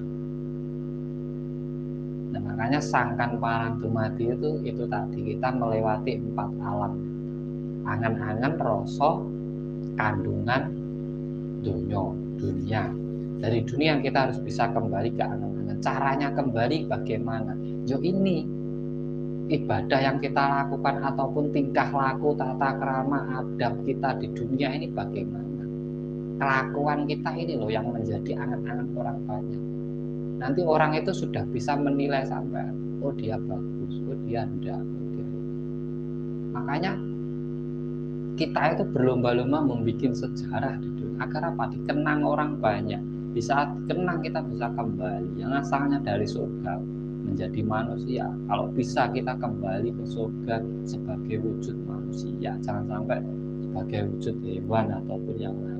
Nah, makanya sangkan parang dumadi itu itu tadi kita melewati empat alam. Angan-angan, rasa, kandungan, dunia, dunia. Dari dunia kita harus bisa kembali ke angan-angan. Caranya kembali bagaimana? Yo ini ibadah yang kita lakukan ataupun tingkah laku, tata krama, adab kita di dunia ini bagaimana? Kelakuan kita ini loh yang menjadi angan-angan orang banyak. Nanti orang itu sudah bisa menilai sampai, oh dia bagus, oh dia enggak. Oh dia. Makanya kita itu berlomba-lomba membuat sejarah di dunia agar apa? Dikenang orang banyak. Di saat kenang kita bisa kembali yang asalnya dari surga menjadi manusia. Kalau bisa kita kembali ke surga sebagai wujud manusia, jangan sampai sebagai wujud hewan ataupun yang lain.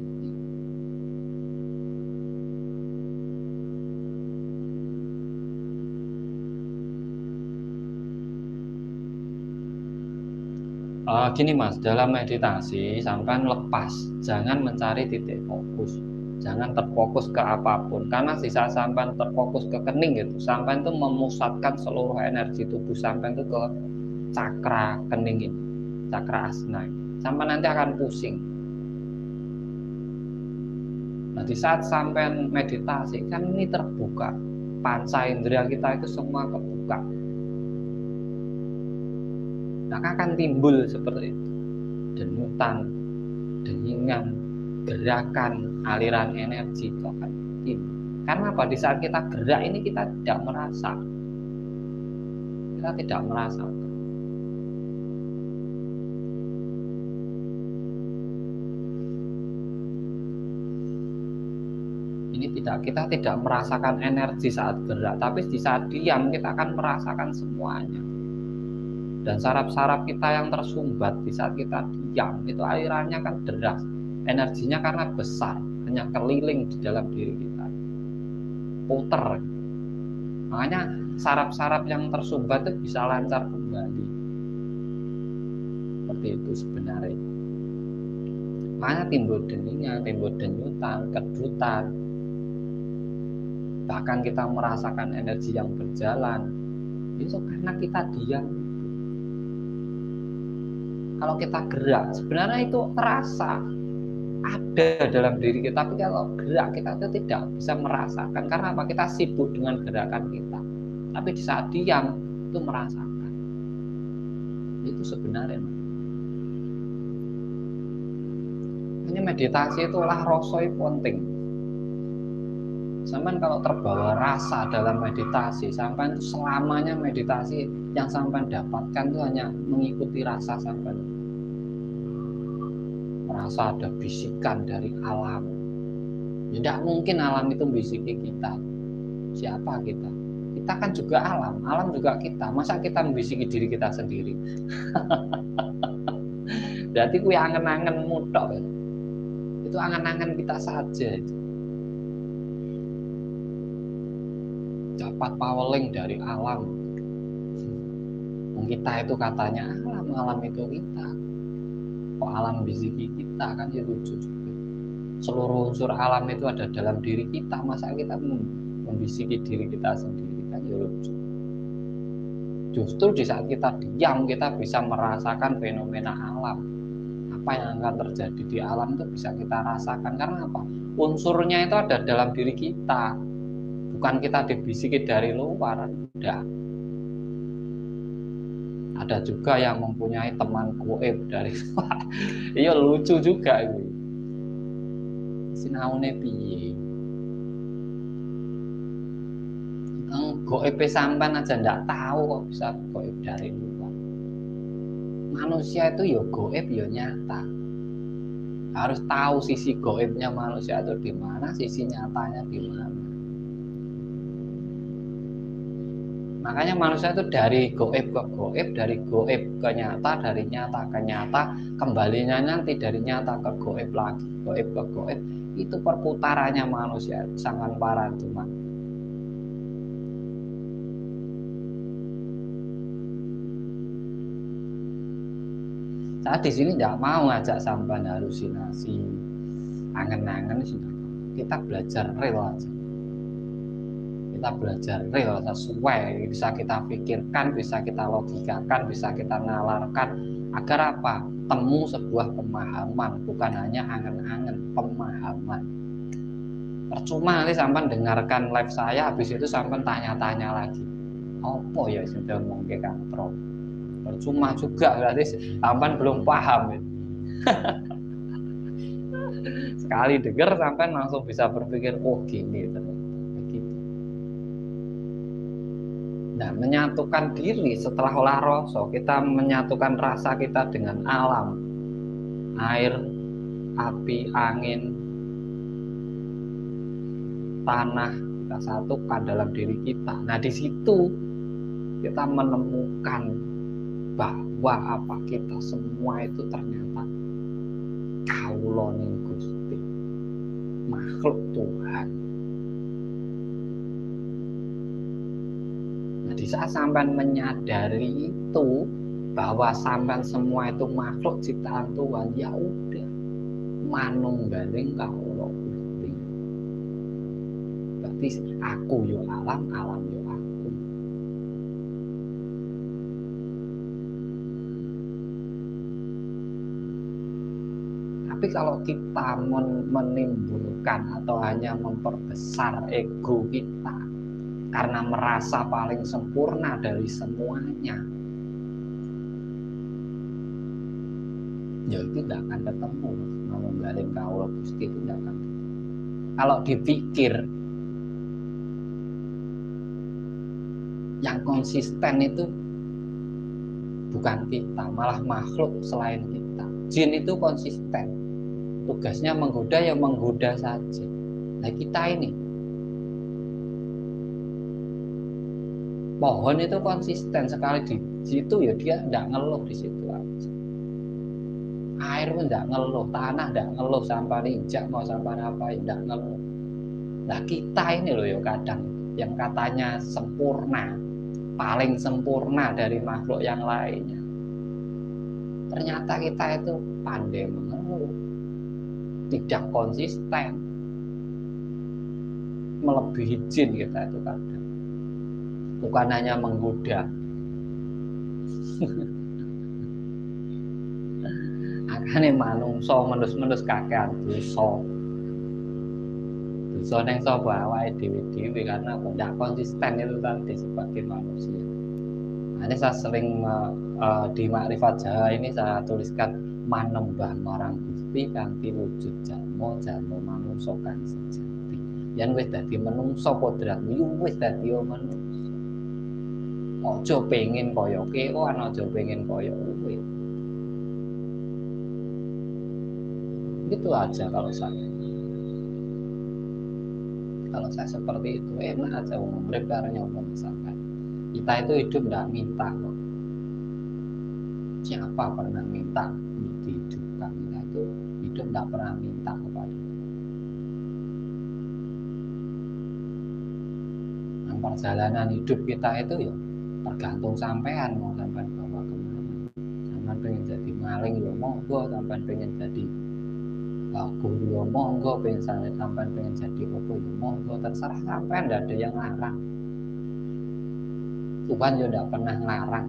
Uh, gini Mas, dalam meditasi sampai lepas, jangan mencari titik fokus, jangan terfokus ke apapun, karena di saat sampai terfokus ke kening gitu, sampai itu memusatkan seluruh energi tubuh sampai itu ke cakra kening ini, cakra asna, sampai nanti akan pusing. Nah di saat sampai meditasi kan ini terbuka, panca indera kita itu semua kebuka. Maka akan timbul seperti itu, denyutan, denyingan, gerakan, aliran energi itu akan timbul. Karena apa? Di saat kita gerak ini kita tidak merasa, kita tidak merasa. Ini tidak, kita tidak merasakan energi saat gerak, tapi di saat diam kita akan merasakan semuanya. Dan saraf-saraf kita yang tersumbat di saat kita diam itu alirannya kan deras, energinya karena besar, hanya keliling di dalam diri kita, puter. Makanya saraf-saraf yang tersumbat itu bisa lancar kembali. Seperti itu sebenarnya. Makanya timbul deningan, timbul denyutan, kedutan. Bahkan kita merasakan energi yang berjalan itu karena kita diam. Kalau kita gerak, sebenarnya itu terasa. ada dalam diri kita, tapi kalau gerak kita itu tidak bisa merasakan. Karena apa? Kita sibuk dengan gerakan kita. Tapi di saat diam itu merasakan. Itu sebenarnya. Ini meditasi itu olah rasa itu penting. Sampai kalau terbawa rasa dalam meditasi, sampai selamanya meditasi yang sampai dapatkan itu hanya mengikuti rasa sampai. Merasa ada bisikan dari alam. Tidak mungkin alam itu bisiki kita. Siapa kita? Kita kan juga alam, alam juga kita. Masa kita membisiki diri kita sendiri? Berarti kuwi angen-angen mutok. Itu angen-angen kita saja. Dapat paweling dari alam. Kita itu katanya alam, alam itu kita. Kok alam bisiki kita, kan ya lucu juga. Seluruh unsur alam itu ada dalam diri kita, masa kita membisiki diri kita sendiri, kan ya lucu. Justru di saat kita diam, kita bisa merasakan fenomena alam. Apa yang akan terjadi di alam itu bisa kita rasakan. Karena apa? Unsurnya itu ada dalam diri kita. Bukan kita dibisiki dari luar, tidak. Ada juga yang mempunyai teman goib dari luar. Iya lucu juga itu. Sinaune piye? Goib sampean aja ndak tahu kok bisa goib dari luar. Manusia itu ya goib ya nyata. Harus tahu sisi goibnya manusia itu di mana, sisi nyatanya di mana. Makanya manusia itu dari goib ke goib, dari goib ke nyata, dari nyata ke nyata, kembalinya nanti dari nyata ke goib lagi, goib ke goib. Itu perputarannya manusia, sangat parah cuma. Saya di sini tidak mau ngajak sampean halusinasi, angen-angen sih. Kita belajar real aja. Kita belajar real sesuai, bisa kita pikirkan, bisa kita logikakan, bisa kita nalarkan agar apa? Temu sebuah pemahaman, bukan hanya angen-angen, pemahaman. Percuma nanti sampai dengarkan live saya, habis itu sampai tanya-tanya lagi. Apa ya sudah ngomongke Kang Pro? Percuma juga berarti sampai belum paham. Sekali dengar sampai langsung bisa berpikir, oh gini ternyata. Nah, menyatukan diri setelah olah rasa, kita menyatukan rasa kita dengan alam, air, api, angin, tanah, kita satukan dalam diri kita. Nah, di situ kita menemukan bahwa apa kita semua itu ternyata kaula ning Gusti, makhluk Tuhan. Di saat sampean menyadari itu bahwa sampean semua itu makhluk ciptaan Tuhan, ya udah manunggaling kawula Gusti. Berarti aku yo alam, alam yo aku. Tapi kalau kita menimbulkan atau hanya memperbesar ego kita karena merasa paling sempurna dari semuanya, ya itu tidak akan ketemu. Manunggaling kawula Gusti itu tidak akan ketemu. Kalau dipikir yang konsisten itu bukan kita, malah makhluk selain kita. Jin itu konsisten, tugasnya menggoda ya menggoda saja. Nah kita ini, pohon itu konsisten, sekali di situ ya dia tidak ngeluh di situ aja. Air pun tidak ngeluh, tanah tidak ngeluh, sampai injak mau sampai apa ya tidak ngeluh. Nah kita ini loh ya kadang yang katanya sempurna, paling sempurna dari makhluk yang lainnya, ternyata kita itu pandai mengeluh, tidak konsisten, melebihi jin kita itu kadang. Bukan hanya menggoda, Makanya manungsa menus-menus kakean dosa. Dosa ning sapa awake dhewe-dhewe karena ndak konsisten itu tadi sebagai manusia. Ini saya sering uh, di Makrifat Jawa ini saya tuliskan manembah marang Gusti kanthi wujud jalma jalma manungsa kang sejati. Yen wis dadi manungsa kodratmu yo wis dadi manungsa. Aja pengen kaya kewan, aja pengen kaya uwit. Gitu aja kalau saya. Kalau saya seperti itu enak aja urip karo nyoba misalkan. Kita itu hidup tidak minta kok. Siapa pernah minta untuk dihidupkan? Kita itu hidup tidak pernah minta kepada. Nah, perjalanan hidup kita itu ya tergantung sampean mau sampean bawa kemana. Sampean pengen jadi maling ya monggo, sampean pengen jadi uh, guru ya monggo, pengen sampean pengen jadi apa ya monggo, terserah sampean, tidak ada yang larang. Tuhan juga tidak pernah ngelarang.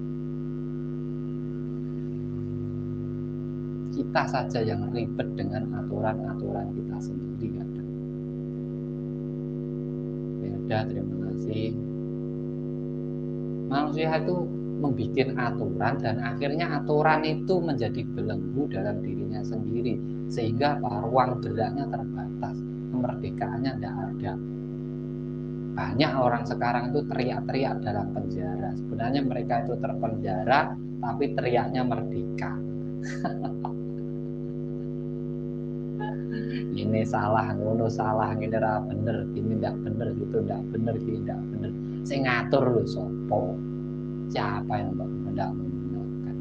Kita saja yang ribet dengan aturan-aturan kita sendiri kadang. Ya, terima kasih. Manusia itu membuat aturan dan akhirnya aturan itu menjadi belenggu dalam dirinya sendiri sehingga ruang geraknya terbatas, kemerdekaannya tidak ada. Banyak orang sekarang itu teriak-teriak dalam penjara. Sebenarnya mereka itu terpenjara, tapi teriaknya merdeka. Ini salah, ngono salah, ini ora bener, ini tidak bener, itu tidak bener, ini tidak bener. Saya ngatur loh sopo. Siapa yang tidak menggunakan?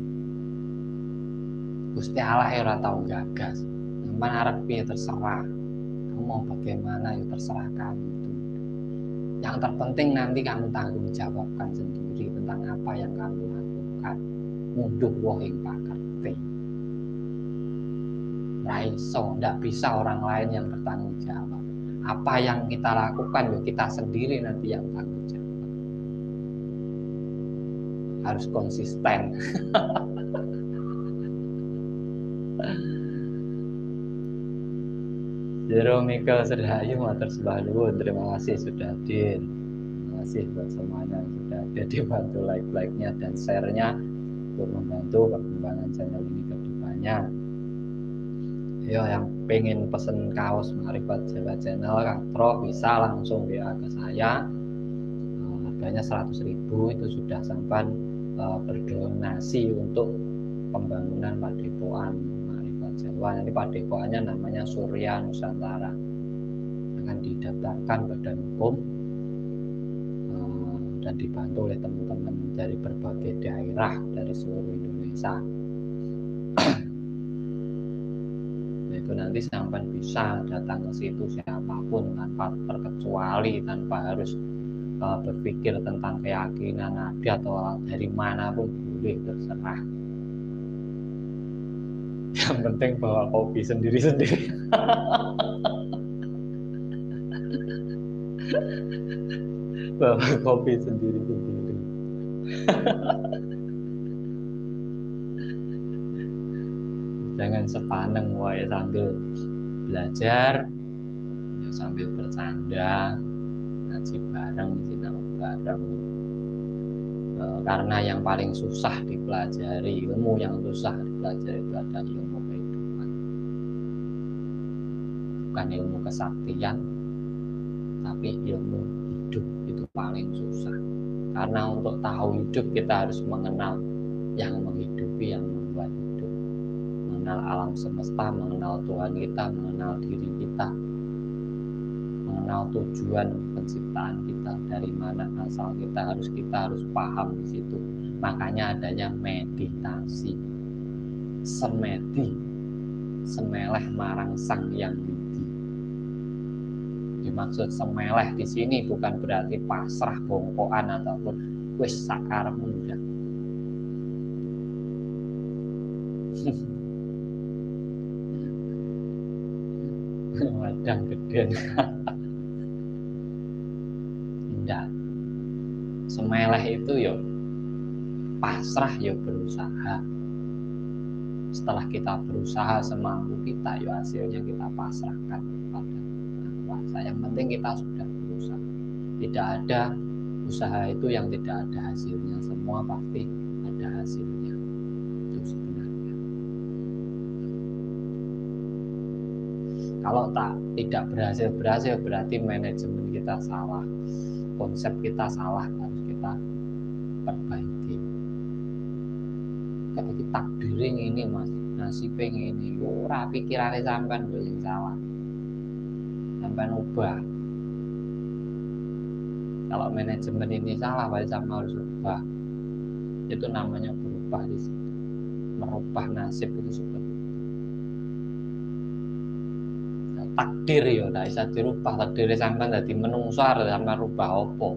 Gusti Allah ya ora tau gagas. Sampeyan arep piye terserah. Kamu mau bagaimana ya terserah kamu. Yang terpenting nanti kamu tanggung jawabkan sendiri tentang apa yang kamu lakukan. Munduh wohing pakerti. Raiso, tidak bisa orang lain yang bertanggung jawab. Apa yang kita lakukan, ya kita sendiri nanti yang tanggung jawab. Harus konsisten. Jero Michael Serhayu matur sembah nuwun, terima kasih sudah hadir. Terima kasih buat semuanya yang sudah hadir, dibantu like-like-nya dan share-nya untuk membantu perkembangan channel ini ke depannya. Yo, yang pengen pesen kaos Makrifat Jawa Channel Katro bisa langsung W A ke saya. Uh, harganya seratus ribu, itu sudah sampai uh, berdonasi untuk pembangunan padepokan Makrifat Jawa. Nanti padepokannya namanya Surya Nusantara. Akan didaftarkan badan hukum uh, dan dibantu oleh teman-teman dari berbagai daerah dari seluruh Indonesia. Itu nanti sampai bisa datang ke situ siapapun tanpa terkecuali, tanpa harus uh, berpikir tentang keyakinan ada atau dari mana pun boleh, terserah. Yang penting bawa kopi sendiri-sendiri. Bawa kopi sendiri-sendiri. Jangan sepaneng wae sambil belajar, ya sambil bercanda, ngaji bareng, sinau bareng. E, karena yang paling susah dipelajari, ilmu yang susah dipelajari itu ada ilmu kehidupan. Bukan ilmu kesaktian, tapi ilmu hidup itu paling susah. Karena untuk tahu hidup kita harus mengenal yang menghidupi, yang membuat hidup. Mengenal alam semesta, mengenal Tuhan kita, mengenal diri kita, mengenal tujuan penciptaan kita, dari mana asal kita, harus kita harus paham di situ. Makanya adanya meditasi. Semedi, semeleh marang Sang Hyang Widi. Dimaksud semeleh di sini bukan berarti pasrah bongkoan ataupun wis sakarepmu ndak. Wadang gede. Enggak. Semeleh itu yo pasrah, yo berusaha. setelah kita berusaha semampu kita, ya hasilnya kita pasrahkan pada kuasa. Yang penting kita sudah berusaha. Tidak ada usaha itu yang tidak ada hasilnya, semua pasti ada hasilnya. Itu sebenarnya. Kalau tak tidak berhasil berhasil berarti manajemen kita salah, konsep kita salah, harus kita perbaiki. Kayak kita takdiring ini mas, nasibnya ini, ora pikirannya sampean yang salah, sampean ubah. Kalau manajemen ini salah, berarti sama harus ubah. Itu namanya berubah di situ, merubah nasib itu seperti itu. Nah, takdir ya, tidak bisa dirubah. Takdirnya sampean jadi menungso, sama rubah opo.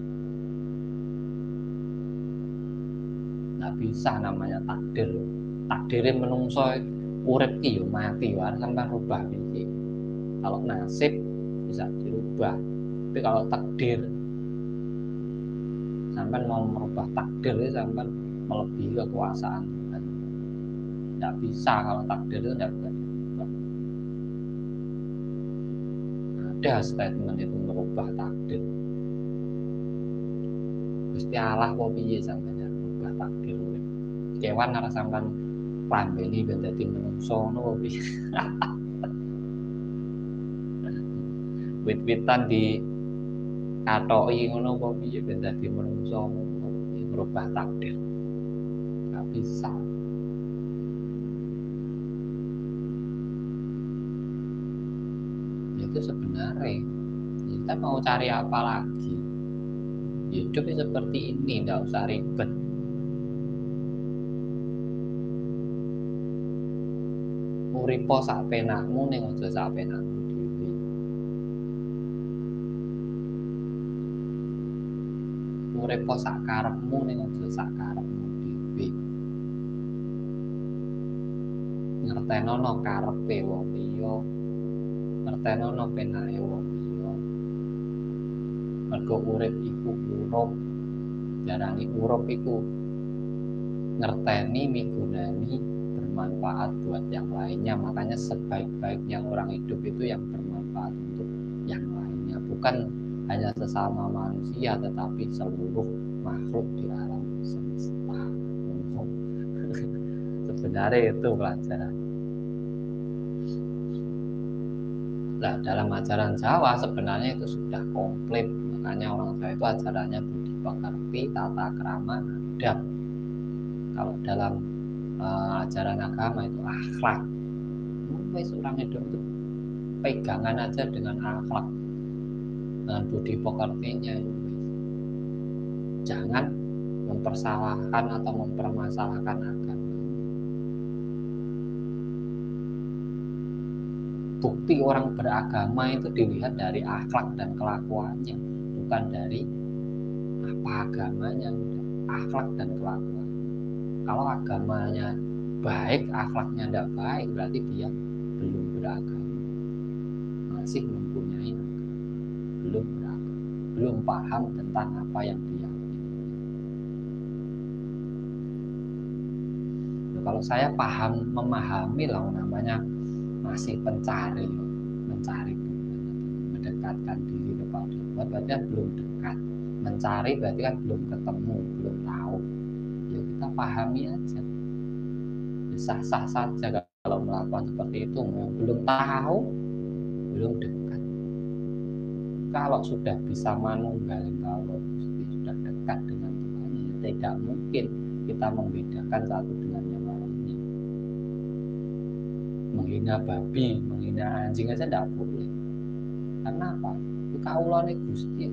Nggak bisa namanya takdir. Takdirnya menungso urip ki yo mati yo, sampean rubah iki. Kalau nasib bisa dirubah, tapi kalau takdir, sampean mau merubah takdir itu sampean melebihi kekuasaan Tuhan. Nggak bisa, kalau takdir itu nggak bisa dirubah. Ada statement itu merubah takdir. Gusti Allah kok piye sampean merubah takdir? Kewan arah sampean klambeni ben dadi menungso ngono piye? Wit-witan di katoki ngono kok piye ben dadi menungso merubah takdir. Nggak bisa. Itu sebenarnya kita mau cari apa lagi? Hidup seperti ini, nggak usah ribet. Uripo sak penakmu ning aja sak penakmu dhewe. Uripo sak karepmu ning aja sak karepmu dhewe. Ngertenono karepe wong liya, ngertenono penake wong liya. Mergo urip iku urup, jarani urup iku ngerteni migunani bermanfaat buat yang lainnya. Makanya sebaik-baiknya orang hidup itu yang bermanfaat untuk yang lainnya, bukan hanya sesama manusia tetapi seluruh makhluk di alam semesta. Sebenarnya itu pelajaran. Nah, dalam ajaran Jawa sebenarnya itu sudah komplit. Makanya orang Jawa itu ajarannya budi pekerti, tata krama, adab. Kalau dalam uh, ajaran agama itu akhlak. Wes orang hidup itu pegangan aja dengan akhlak, dengan budi pekertinya. Jangan mempersalahkan atau mempermasalahkan agama. Bukti orang beragama itu dilihat dari akhlak dan kelakuannya, bukan dari apa agamanya, akhlak dan kelakuan. Kalau agamanya baik, akhlaknya tidak baik, berarti dia belum beragama, masih mempunyai agama, belum beragama, belum paham tentang apa yang dia. Nah, kalau saya paham, memahami lah namanya masih pencari, mencari Tuhan, mendekatkan diri kepada Tuhan, berarti kan belum dekat. Mencari berarti kan belum ketemu, belum tahu. Ya kita pahami aja. Sah-sah saja kalau melakukan seperti itu. Belum tahu, belum dekat. Kalau sudah bisa manunggal, kalau sudah dekat dengan Tuhan, ya tidak mungkin kita membedakan satu dengan yang lainnya. Menghina babi, menghina anjing aja tidak boleh. Karena apa? Kaulane Gusti.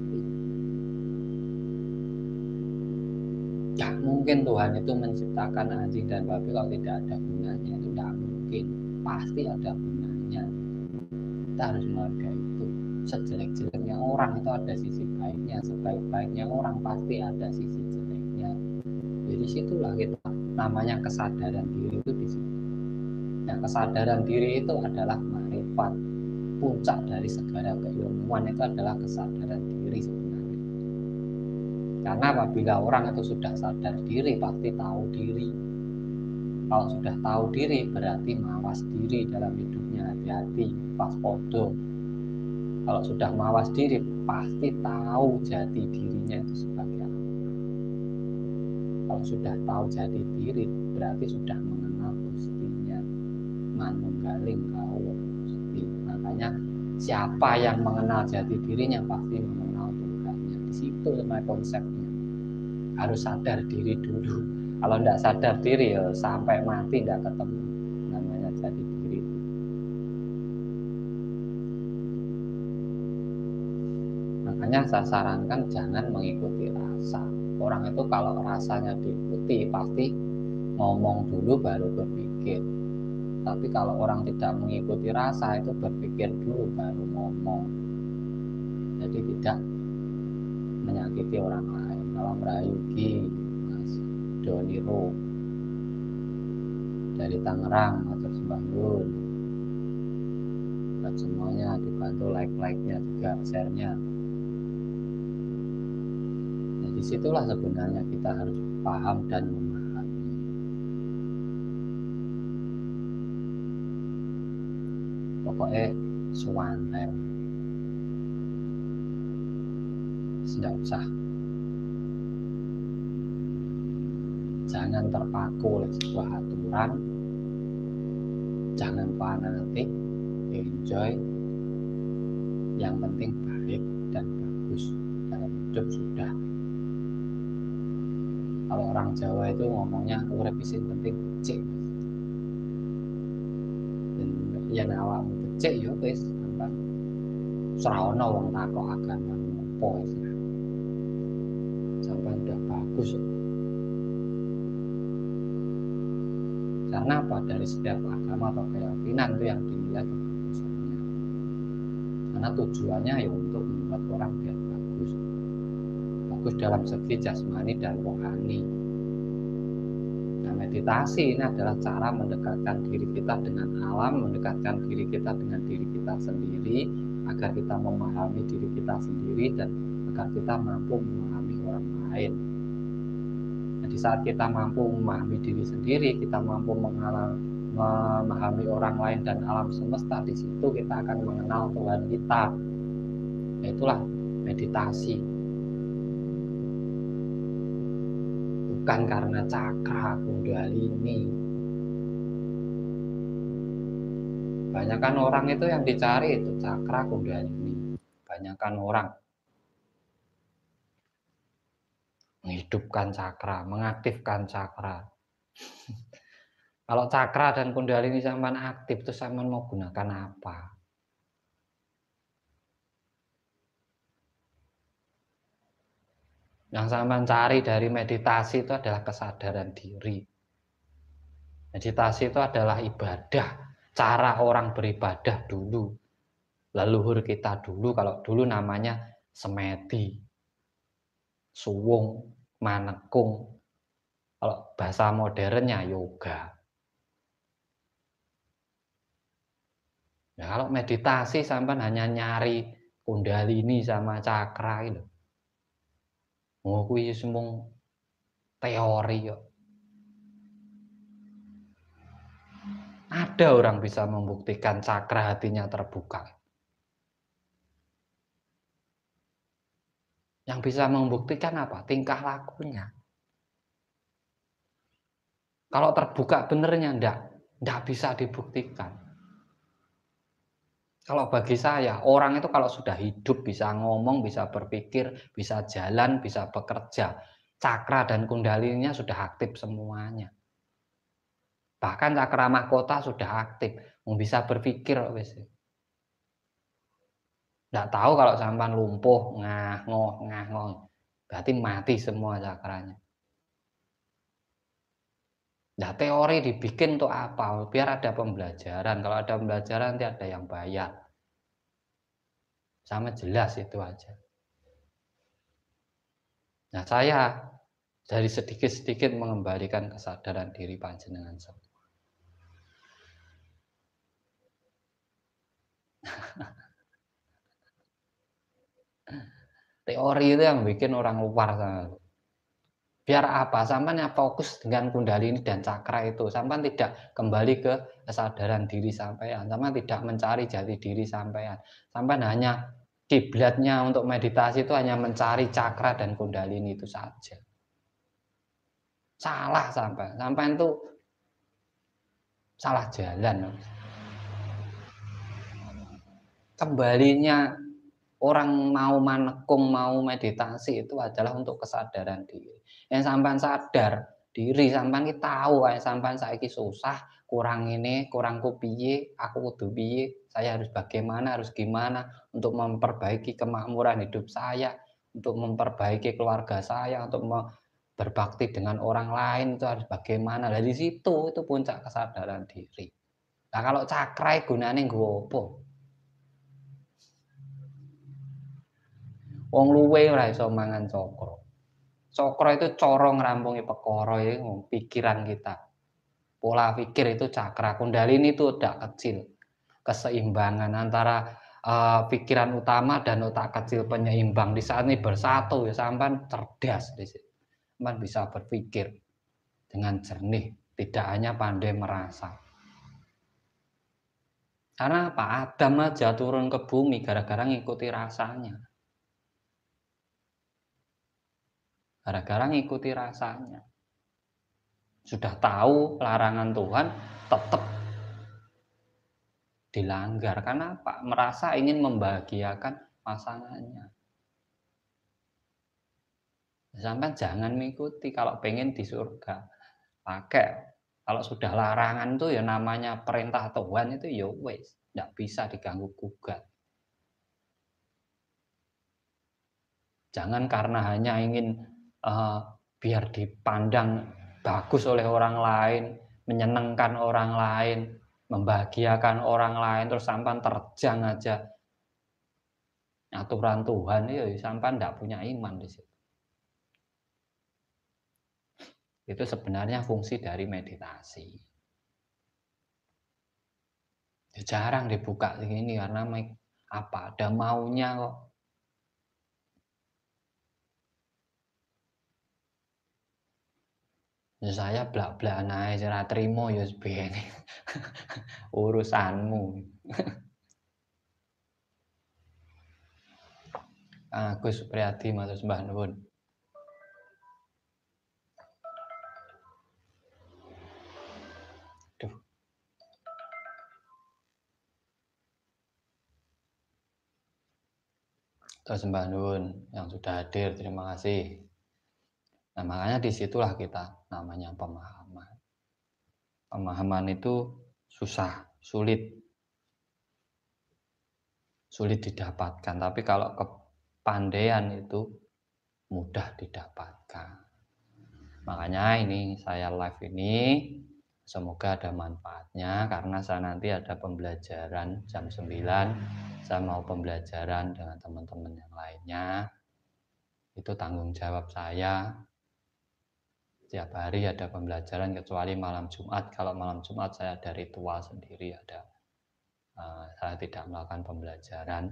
Tidak mungkin Tuhan itu menciptakan anjing dan babi kalau tidak ada gunanya. Itu tidak mungkin. Pasti ada gunanya. Kita harus menghargai itu. Sejelek-jeleknya orang itu ada sisi baiknya. Sebaik-baiknya orang pasti ada sisi jeleknya. Jadi situlah kita namanya kesadaran diri itu di situ. Nah, kesadaran diri itu adalah marifat. Puncak dari segala keilmuan itu adalah kesadaran diri sebenarnya. Karena apabila orang itu sudah sadar diri, pasti tahu diri. Kalau sudah tahu diri berarti mawas diri dalam hidupnya, hati-hati, waspada. Kalau sudah mawas diri pasti tahu jati dirinya itu sebagai apa. Kalau sudah tahu jati diri berarti sudah mengenal Gustinya, manunggaling kawula Gusti. Makanya siapa yang mengenal jati dirinya pasti mengenal Tuhannya. Di situ sama konsepnya. Harus sadar diri dulu. Kalau tidak sadar diri ya sampai mati tidak ketemu namanya jati diri. Makanya saya sarankan jangan mengikuti rasa. Orang itu kalau rasanya diikuti pasti ngomong dulu baru berpikir. Tapi kalau orang tidak mengikuti rasa itu berpikir dulu baru ngomong. Jadi tidak menyakiti orang lain. Kalau merayuki Mas Doniro dari Tangerang atau Sembanggun, buat semuanya dibantu like-like-nya juga, share-nya. Nah, disitulah sebenarnya kita harus paham dan memahami. Pokoknya suwanen, tidak usah, jangan terpaku oleh sebuah aturan, jangan fanatik, enjoy, yang penting baik dan bagus dalam hidup sudah. Kalau orang Jawa itu ngomongnya urip isin penting becik. Dan yen awakmu becik ya wis gampang. Ora ono wong takok agama opo wis. Sampai udah bagus. Karena apa? Dari setiap agama atau keyakinan itu yang dinilai kebagusannya. Karena tujuannya ya untuk membuat orang biar bagus. Bagus dalam segi jasmani dan rohani. Nah, meditasi ini adalah cara mendekatkan diri kita dengan alam, mendekatkan diri kita dengan diri kita sendiri, agar kita memahami diri kita sendiri dan agar kita mampu memahami orang lain. Nah, di saat kita mampu memahami diri sendiri, kita mampu mengalami, memahami orang lain dan alam semesta, di situ kita akan mengenal Tuhan kita. Itulah meditasi. Bukan karena cakra, kundalini. Banyakan orang itu yang dicari itu cakra, kundalini. Banyakan orang menghidupkan cakra, mengaktifkan cakra. Kalau cakra dan kundalini sampean aktif, terus sampean mau gunakan apa? Yang sampean cari dari meditasi itu adalah kesadaran diri. Meditasi itu adalah ibadah, cara orang beribadah dulu. Leluhur kita dulu, kalau dulu namanya semedi, suwung, manekung. Kalau bahasa modernnya yoga. Nah, kalau meditasi sampean hanya nyari kundalini sama cakra itu. Oh, kuwi semung teori kok. Ada orang bisa membuktikan cakra hatinya terbuka. Yang bisa membuktikan apa? Tingkah lakunya. Kalau terbuka benernya enggak, enggak bisa dibuktikan. Kalau bagi saya, orang itu kalau sudah hidup bisa ngomong, bisa berpikir, bisa jalan, bisa bekerja, cakra dan kundalininya sudah aktif semuanya. Bahkan cakra mahkota sudah aktif, bisa berpikir wis. Nggak tahu kalau sampan lumpuh, ngah-ngoh, ngah-ngoh. Berarti mati semua cakranya. Nah, teori dibikin untuk apa? Biar ada pembelajaran. Kalau ada pembelajaran nanti ada yang bayar. Sama jelas itu aja. Nah, saya dari sedikit-sedikit mengembalikan kesadaran diri panjenengan semua. Teori itu yang bikin orang luar sana. Biar apa? Sampean yang fokus dengan kundalini dan cakra itu. Sampean tidak kembali ke kesadaran diri sampean. Sampean tidak mencari jati diri sampean. Sampean hanya kiblatnya untuk meditasi itu hanya mencari cakra dan kundalini itu saja. Salah sampean. Sampean itu salah jalan. Kembalinya orang mau manekung, mau meditasi itu adalah untuk kesadaran diri. Yang sampean sadar diri, sampean ki tahu kayak sampean saiki susah, kurang ini, kurangku piye, aku kudu piye, saya harus bagaimana, harus gimana untuk memperbaiki kemakmuran hidup saya, untuk memperbaiki keluarga saya, untuk berbakti dengan orang lain itu harus bagaimana. Dari situ itu puncak kesadaran diri. Nah kalau cakra gunane nggo apa? Wong luwe ora iso mangan cakra. Cakra itu cara ngrampungi perkara ya, pikiran kita. Pola pikir itu cakra. Kundalini itu otak kecil. Keseimbangan antara uh, pikiran utama dan otak kecil penyeimbang. Di saat ini bersatu ya sampean cerdas di situ. Sampean bisa berpikir dengan jernih, tidak hanya pandai merasa. Karena apa? Adam aja turun ke bumi gara-gara ngikuti rasanya. Gara-gara ngikuti rasanya. Sudah tahu larangan Tuhan, tetap dilanggar. Karena apa? Merasa ingin membahagiakan pasangannya. Sampai jangan mengikuti kalau pengen di surga. Pakai. Kalau sudah larangan tuh ya namanya perintah Tuhan itu ya wes, tidak bisa diganggu gugat. Jangan karena hanya ingin uh, biar dipandang bagus oleh orang lain, menyenangkan orang lain, membahagiakan orang lain, terus sampan terjang aja aturan Tuhan, ya sampan tidak punya iman di situ. Itu sebenarnya fungsi dari meditasi. Ya, jarang dibuka ini karena apa? Ada maunya kok. Ya saya blak-blakan ae ora trimo ya sebene. Urusanmu. Agus Supriyadi matur sembah nuwun. Duh. Matur sembah nuwun yang sudah hadir, terima kasih. Nah, makanya disitulah kita namanya pemahaman. Pemahaman itu susah, sulit. Sulit didapatkan, tapi kalau kepandaian itu mudah didapatkan. Makanya ini saya live ini semoga ada manfaatnya karena saya nanti ada pembelajaran jam sembilan. Saya mau pembelajaran dengan teman-teman yang lainnya. Itu tanggung jawab saya. Setiap hari ada pembelajaran kecuali malam Jumat. Kalau malam Jumat saya ada ritual sendiri, ada uh, saya tidak melakukan pembelajaran.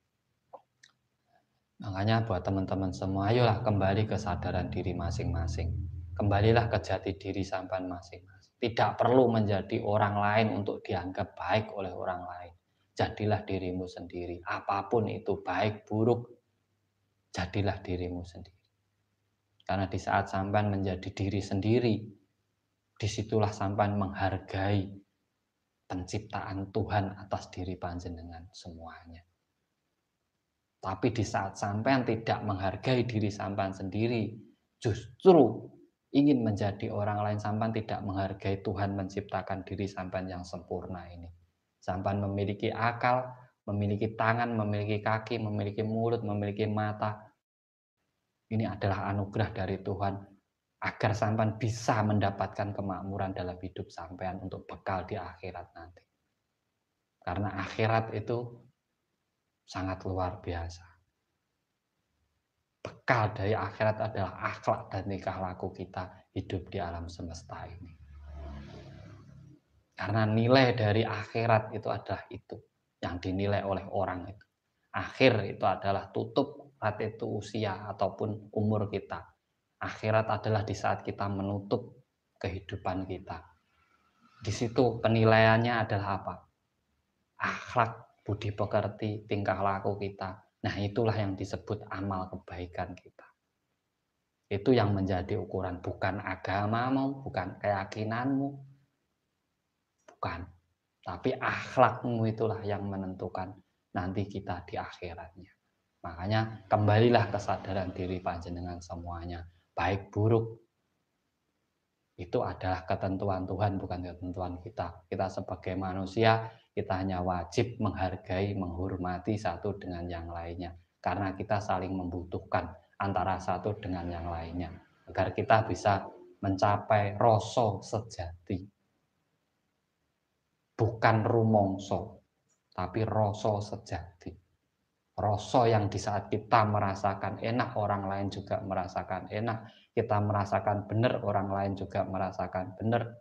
Makanya buat teman-teman semua, ayolah kembali ke kesadaran diri masing-masing. Kembalilah ke jati diri sampean masing-masing. Tidak perlu menjadi orang lain untuk dianggap baik oleh orang lain. Jadilah dirimu sendiri. Apapun itu baik buruk, jadilah dirimu sendiri. Karena di saat sampean menjadi diri sendiri, disitulah sampean menghargai penciptaan Tuhan atas diri panjenengan semuanya. Tapi di saat sampean tidak menghargai diri sampean sendiri, justru ingin menjadi orang lain, sampean tidak menghargai Tuhan menciptakan diri sampean yang sempurna ini. Sampean memiliki akal, memiliki tangan, memiliki kaki, memiliki mulut, memiliki mata. Ini adalah anugerah dari Tuhan agar sampean bisa mendapatkan kemakmuran dalam hidup sampean untuk bekal di akhirat nanti. Karena akhirat itu sangat luar biasa. Bekal dari akhirat adalah akhlak dan tingkah laku kita hidup di alam semesta ini. Karena nilai dari akhirat itu adalah itu yang dinilai oleh orang itu. Akhir itu adalah tutup, rat itu usia ataupun umur kita. Akhirat adalah di saat kita menutup kehidupan kita. Di situ penilaiannya adalah apa? Akhlak, budi pekerti, tingkah laku kita. Nah, itulah yang disebut amal kebaikan kita. Itu yang menjadi ukuran, bukan agamamu, bukan keyakinanmu, bukan. Tapi akhlakmu itulah yang menentukan nanti kita di akhiratnya. Makanya kembalilah kesadaran diri panjenengan semuanya. Baik buruk itu adalah ketentuan Tuhan, bukan ketentuan kita. Kita sebagai manusia, kita hanya wajib menghargai, menghormati satu dengan yang lainnya. Karena kita saling membutuhkan antara satu dengan yang lainnya. Agar kita bisa mencapai rasa sejati. Bukan rumongso, tapi rasa sejati. Rasa yang di saat kita merasakan enak, orang lain juga merasakan enak. Kita merasakan benar, orang lain juga merasakan benar.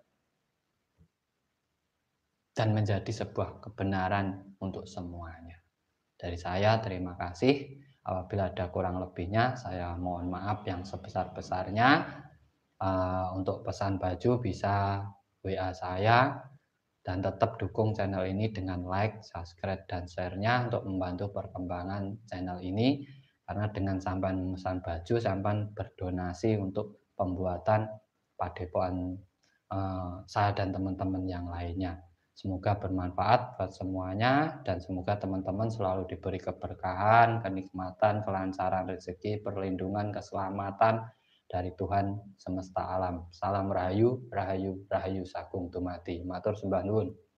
Dan menjadi sebuah kebenaran untuk semuanya. Dari saya, terima kasih. Apabila ada kurang lebihnya, saya mohon maaf yang sebesar-besarnya. Uh, untuk pesan baju bisa W A saya. Dan tetap dukung channel ini dengan like, subscribe, dan share-nya untuk membantu perkembangan channel ini. Karena dengan sampan memesan baju, sampan berdonasi untuk pembuatan padepokan eh, saya dan teman-teman yang lainnya. Semoga bermanfaat buat semuanya, dan semoga teman-teman selalu diberi keberkahan, kenikmatan, kelancaran rezeki, perlindungan, keselamatan dari Tuhan semesta alam. Salam rahayu, rahayu, rahayu sagung dumadi. Matur sembah nuwun.